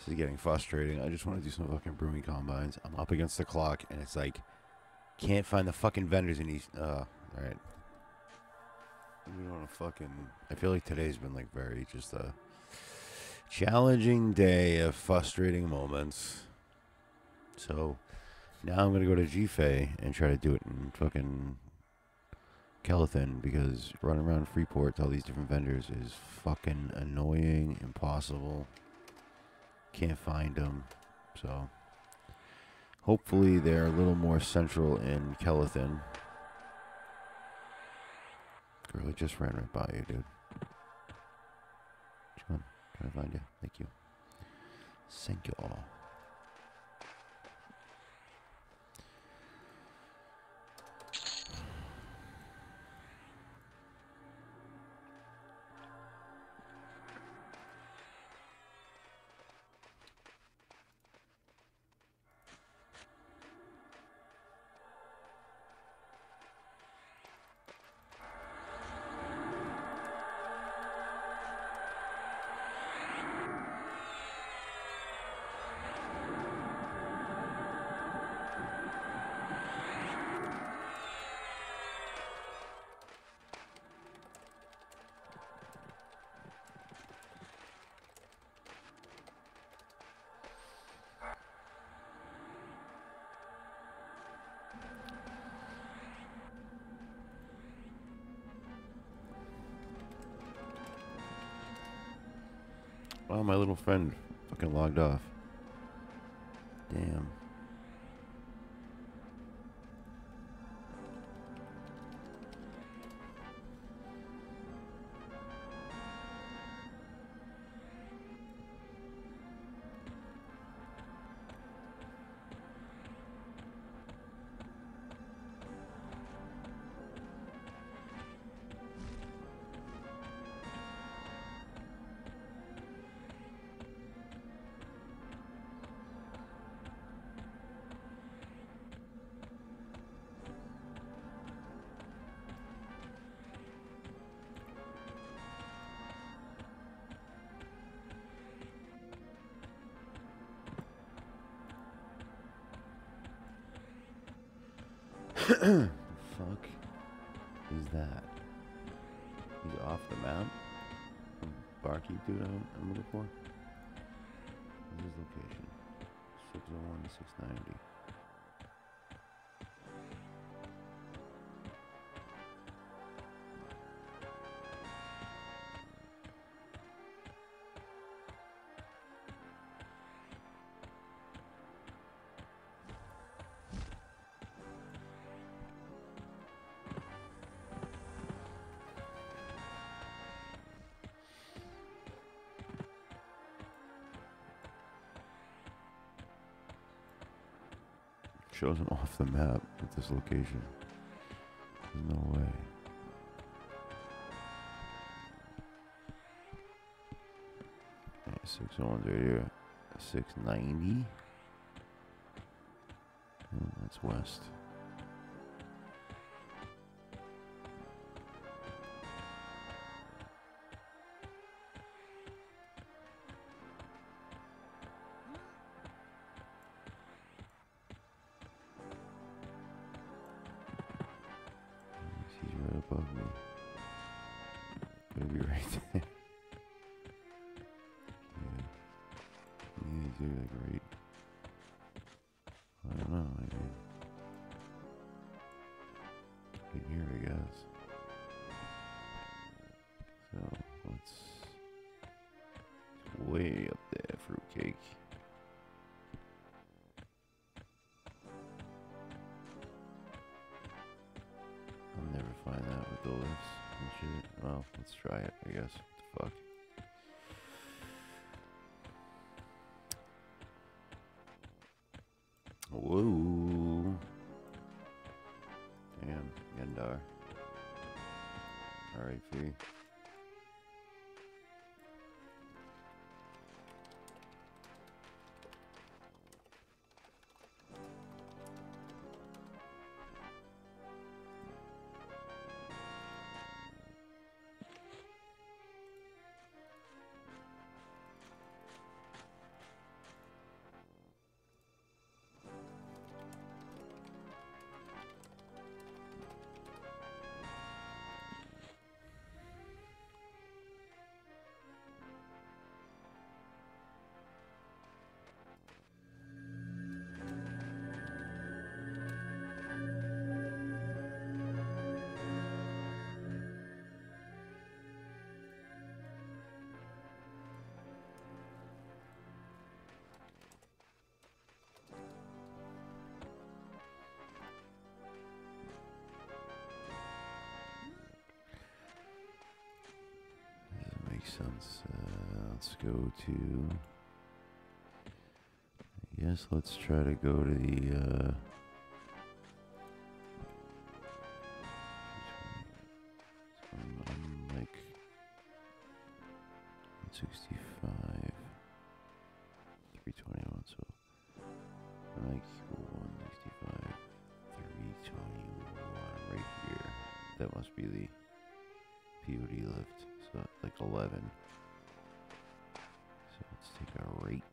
This is getting frustrating. I just want to do some fucking brewing combines. I'm up against the clock, and it's like, can't find the fucking vendors in these. Uh, alright. We want to fucking. I feel like today's been like very just a challenging day of frustrating moments. So now I'm gonna go to G F A and try to do it in fucking Kellethin, because running around Freeport to all these different vendors is fucking annoying, impossible. Can't find them. So hopefully they're a little more central in Kellethin. Girl, I just ran right by you, dude. Come on, trying to find you. Thank you. Thank you all. Oh, my little friend fucking logged off. Damn. The fuck is that? He's off the map? The barkeep dude I'm, I'm looking for? What's his location? six oh one, six ninety. Shows him off the map at this location. There's no way. Right, six oh one's right here. six ninety? Oh, that's west. He's right above me. Gonna be right there. Yeah. He's like right. I don't know. I mean, right here, I guess. So let's. It's way up there, fruitcake. I'll never find that with the lifts and shit. Well, let's try it, I guess. What the fuck? Whoa. Damn, Yendar. Alright, Fee. makes sense. Uh, let's go to. I guess let's try to go to the. Uh, I'm like one sixty-five, three twenty-one. So I'm like one sixty-five, three twenty-one right here. That must be the P O D lift. So like eleven. So let's take a rate.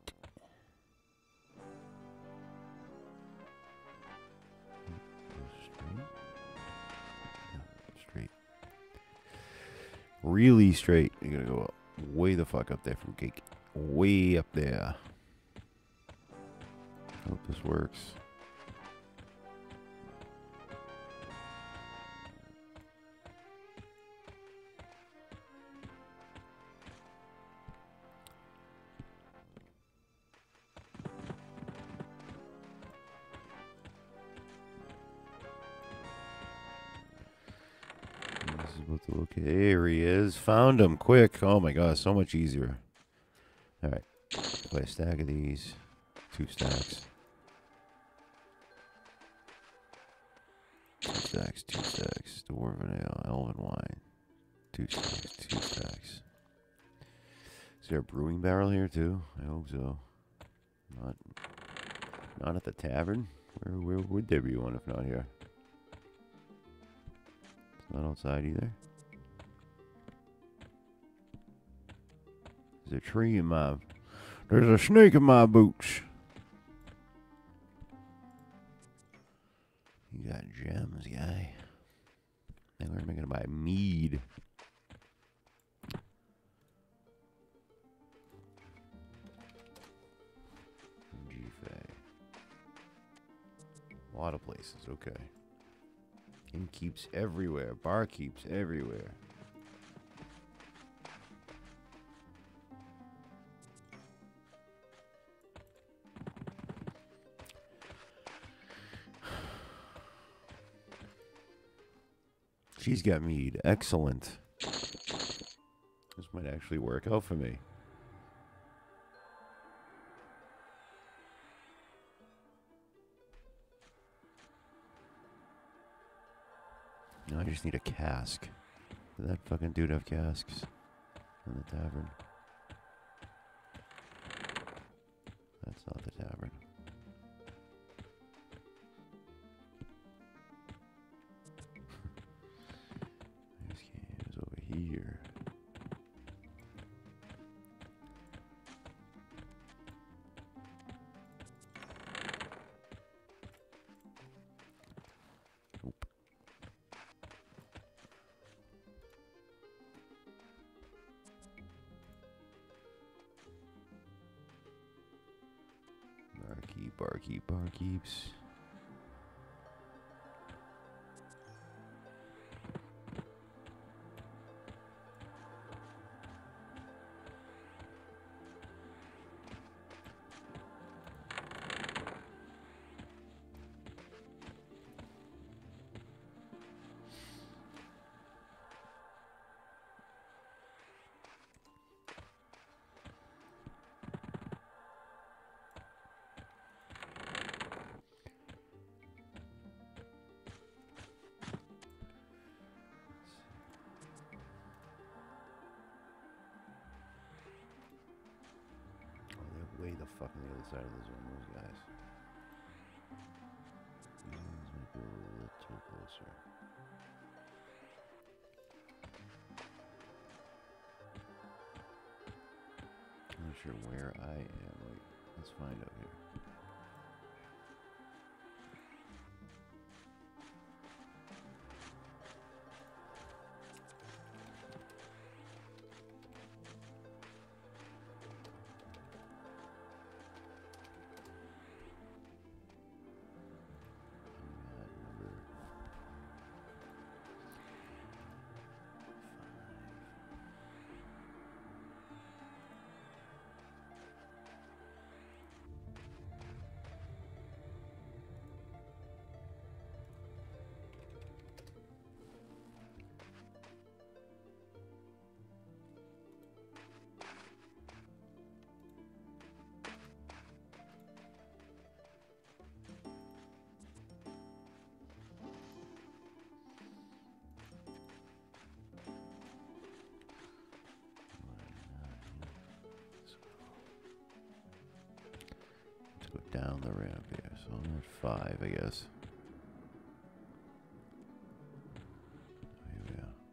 Straight. Yeah, straight. Really straight. You're gonna go up, way the fuck up there from cake. Way up there. Hope this works. To look at areas. Found them quick. Oh my god, so much easier. Alright. Play a stack of these. Two stacks. Two stacks, two stacks. Dwarven ale, elven wine. Two stacks, two stacks. Is there a brewing barrel here too? I hope so. Not not at the tavern? Where where would there be one if not here? It's not outside either. There's a tree in my... There's a snake in my boots. You got gems, guy. And where am I going to buy mead? G-Fay. A lot of places, okay. Innkeeps everywhere. Barkeeps everywhere. She's got mead. Excellent. This might actually work out for me. Now I just need a cask. Did that fucking dude have casks in the tavern? That's not the tavern. This game is over here. Nope. Barkeep, barkeep, barkeeps. Way the fuck on the other side of the zone, those guys. These ones might be a little closer. I'm not sure where I am. Wait, let's find out here. So I'm at five, I guess. Here we are.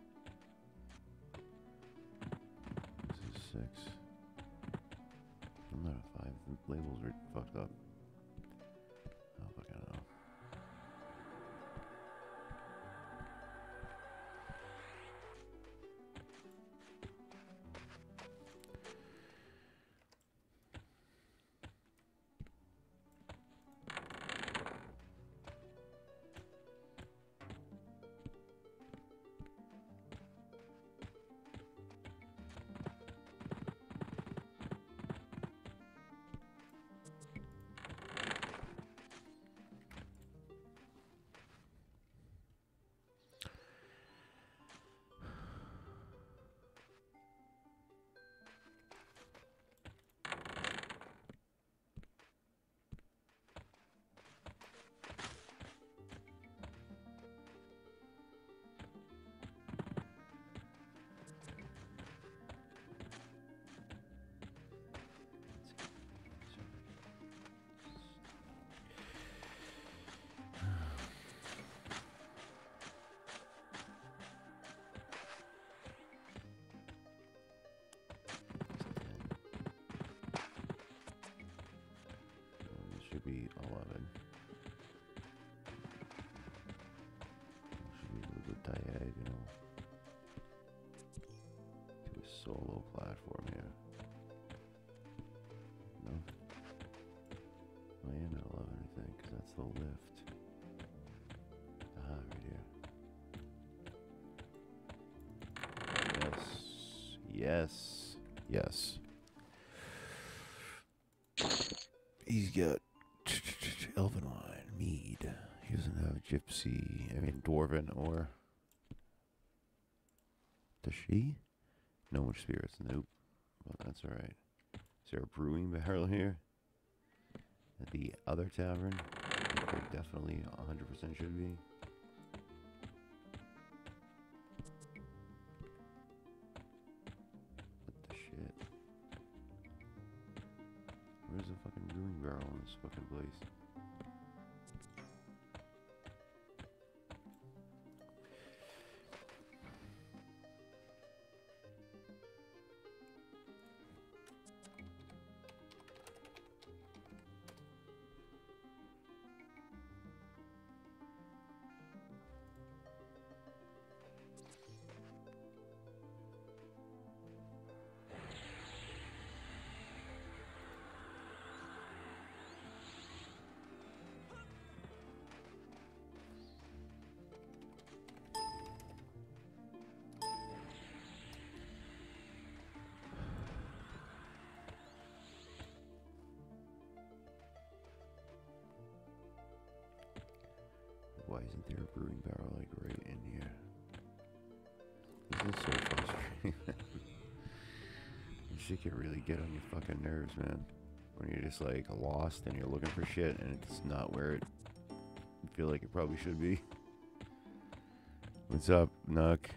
This is six. I'm not at five. The labels are fucked up. Oh, fuck, I don't know. Should be eleven. Should be a little bit diagonal to a solo platform here. No? I am at eleven, I think, because that's the lift. Ah, right here. Yes. Yes. Yes. He's got Elven wine, mead. He doesn't have gypsy, I mean dwarven or... Does she? No much spirits, nope. Well, that's alright. Is there a brewing barrel here? At the other tavern? I think there definitely one hundred percent should be. What the shit? Where's the fucking brewing barrel in this fucking place? Why isn't there a brewing barrel like right in here? This is so frustrating. This shit can really get on your fucking nerves, man. When you're just like lost and you're looking for shit and it's not where it you feel like it probably should be. What's up, Nuck?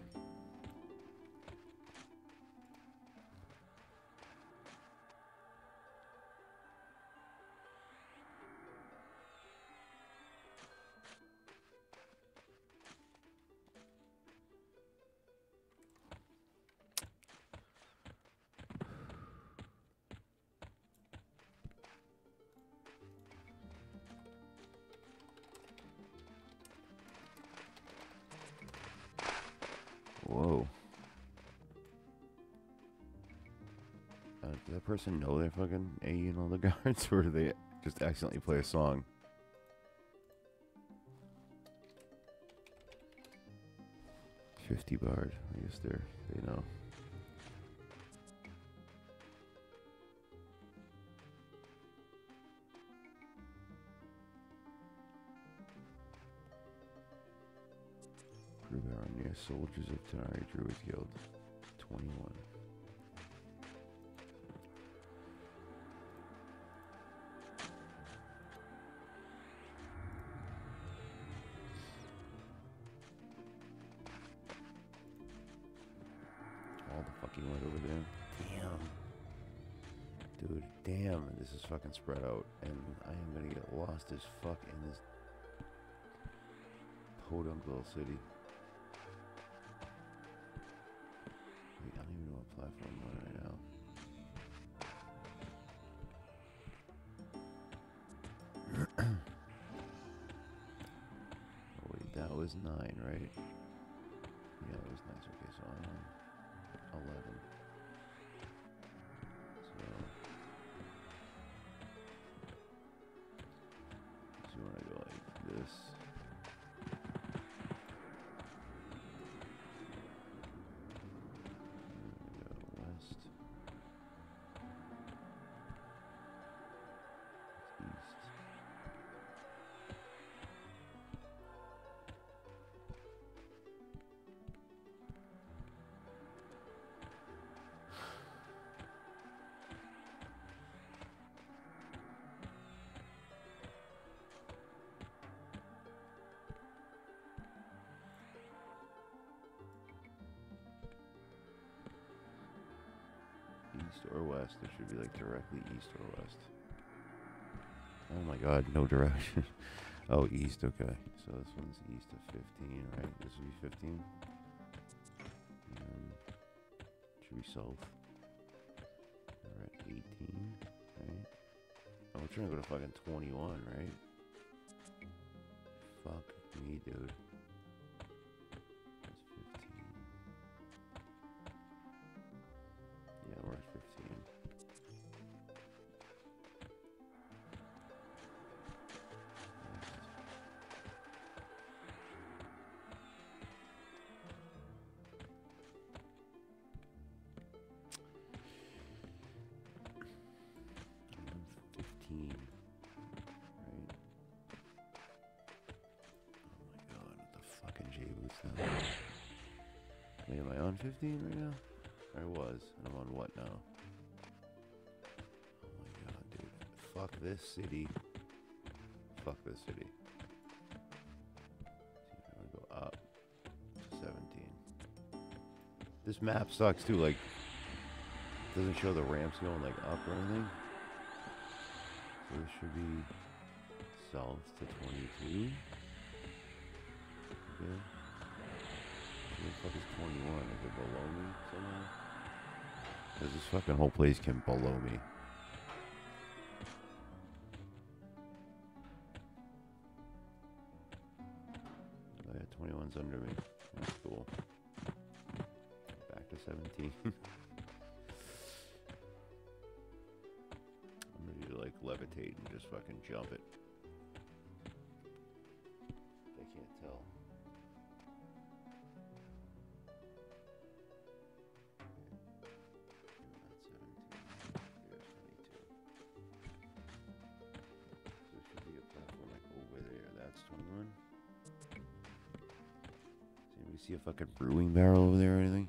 Whoa. Uh, does that person know they're fucking A-ing all the guards, or do they just accidentally play a song? fifty bard. I guess they're, they know. Brew barrel near soldiers of Tenari Druid Guild. twenty-one. All the fucking way over there. Damn. Dude, damn, this is fucking spread out, and I am gonna get lost as fuck in this podunk little city. Wait, I don't even know what platform I'm on right now. Oh wait, that was nine, right? Yeah, it was nine. Okay, so I'm on eleven. So when I go like this, and I go west, east. East or west? It should be like directly east or west. Oh my god, no direction. Oh, east, okay. So this one's east of fifteen, right? This would be fifteen. And should be south. We're at eighteen, right? Oh, we're trying to go to fucking twenty-one, right? Fuck me, dude. That's fifteen. Yeah, we're at fifteen. fifteen. Right? Oh my god, what the fucking J-boots now? Wait, am I on fifteen right now? I was, and I'm on what now? Oh my god, dude. Fuck this city. Fuck this city. See, I'm gonna go up to seventeen. This map sucks too, like, doesn't show the ramps going like up or anything. So this should be south to twenty-two. Okay. Where the fuck is twenty-one? Is it below me somewhere? Because this fucking whole place can below me. Oh yeah, twenty-one's under me. That's cool. Back to seventeen. I'm ready to like levitate and just fucking jump it. I can't tell. See a fucking brewing barrel over there or anything?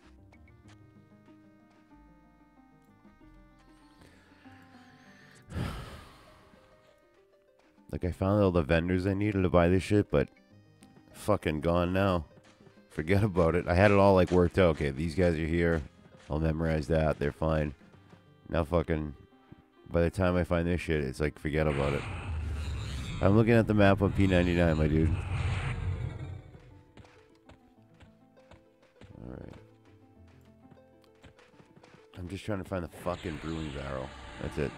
Like, I found all the vendors I needed to buy this shit, but fucking gone now. Forget about it. I had it all like worked out. Okay, these guys are here. I'll memorize that. They're fine. Now fucking, by the time I find this shit, it's like, forget about it. I'm looking at the map on P ninety-nine, my dude. I'm just trying to find the fucking brewing barrel. That's it.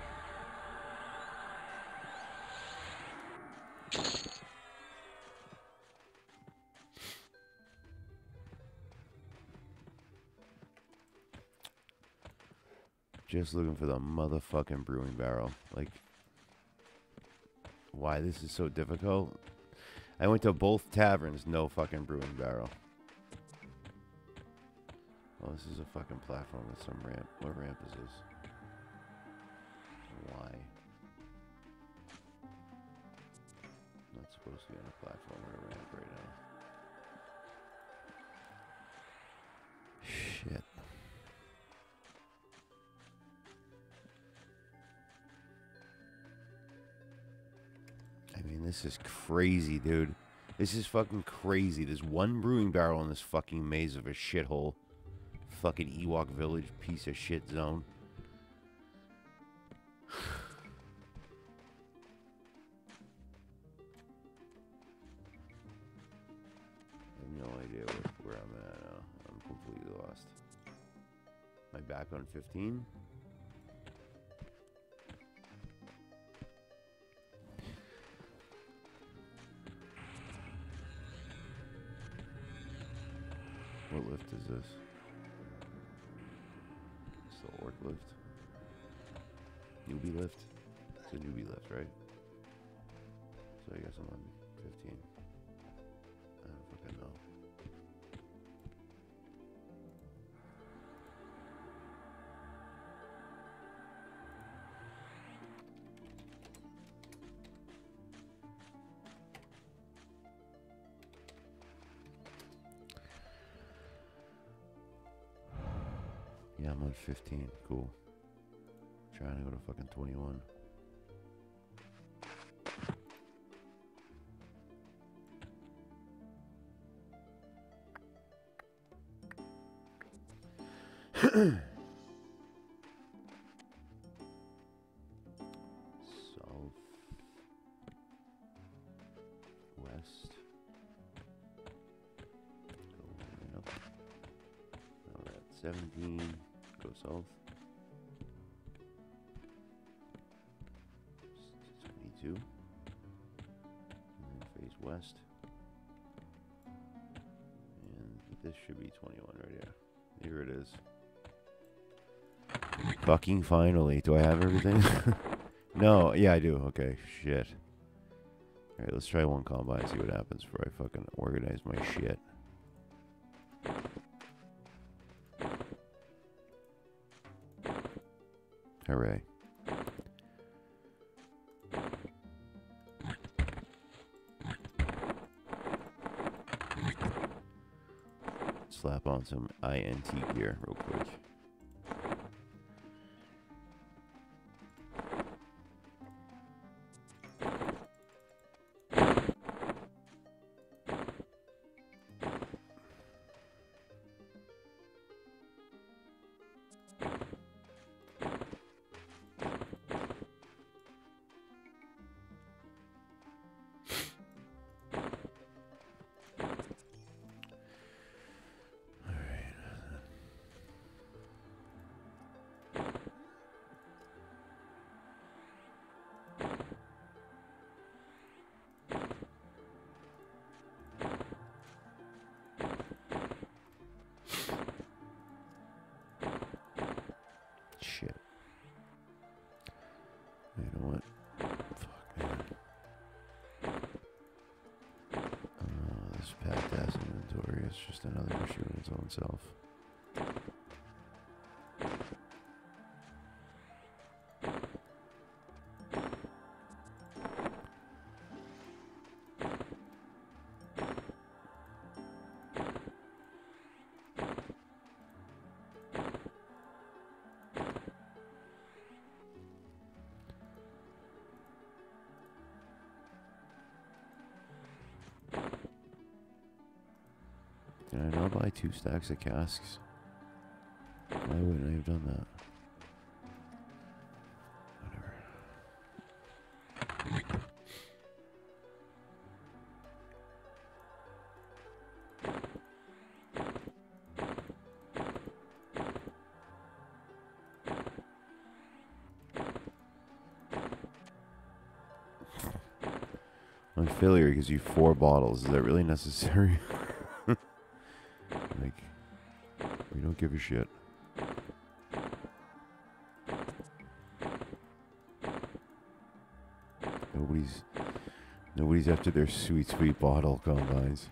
Just looking for the motherfucking brewing barrel. Like, why this is so difficult? I went to both taverns, no fucking brewing barrel. Oh, this is a fucking platform with some ramp. What ramp is this? Why? Not supposed to be on a platform or a ramp right now. Shit. I mean, this is crazy, dude. This is fucking crazy. There's one brewing barrel in this fucking maze of a shithole. Fucking Ewok Village piece of shit zone. I have no idea what, where I'm at now. I'm completely lost. Am I back on fifteen? What lift is this? It's the orc lift. Newbie lift? It's a newbie lift, right? So I guess I'm on fifteen. I don't fucking know. Yeah, I'm on fifteen. Cool. Trying to go to fucking twenty-one. South. West. Go up. Alright, seventeen. Go south. twenty-two. And then face west. And this should be twenty-one right here. Here it is. Fucking finally. Do I have everything? No. Yeah, I do. Okay. Shit. Alright, let's try one combine, see what happens before I fucking organize my shit. Hooray. Slap on some I N T gear real quick. Shit. You know what? Fuck, man. Oh, this packed ass inventory is just another issue in its own self. Did I not buy two stacks of casks? Why wouldn't I have done that? Whatever. On failure gives you four bottles. Is that really necessary? Like, we don't give a shit. Nobody's, nobody's after their sweet, sweet bottle combines.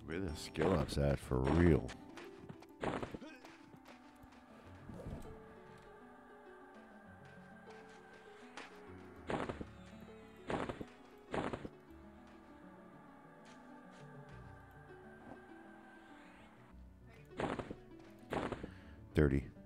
Where the skill ups at for real? Thirty.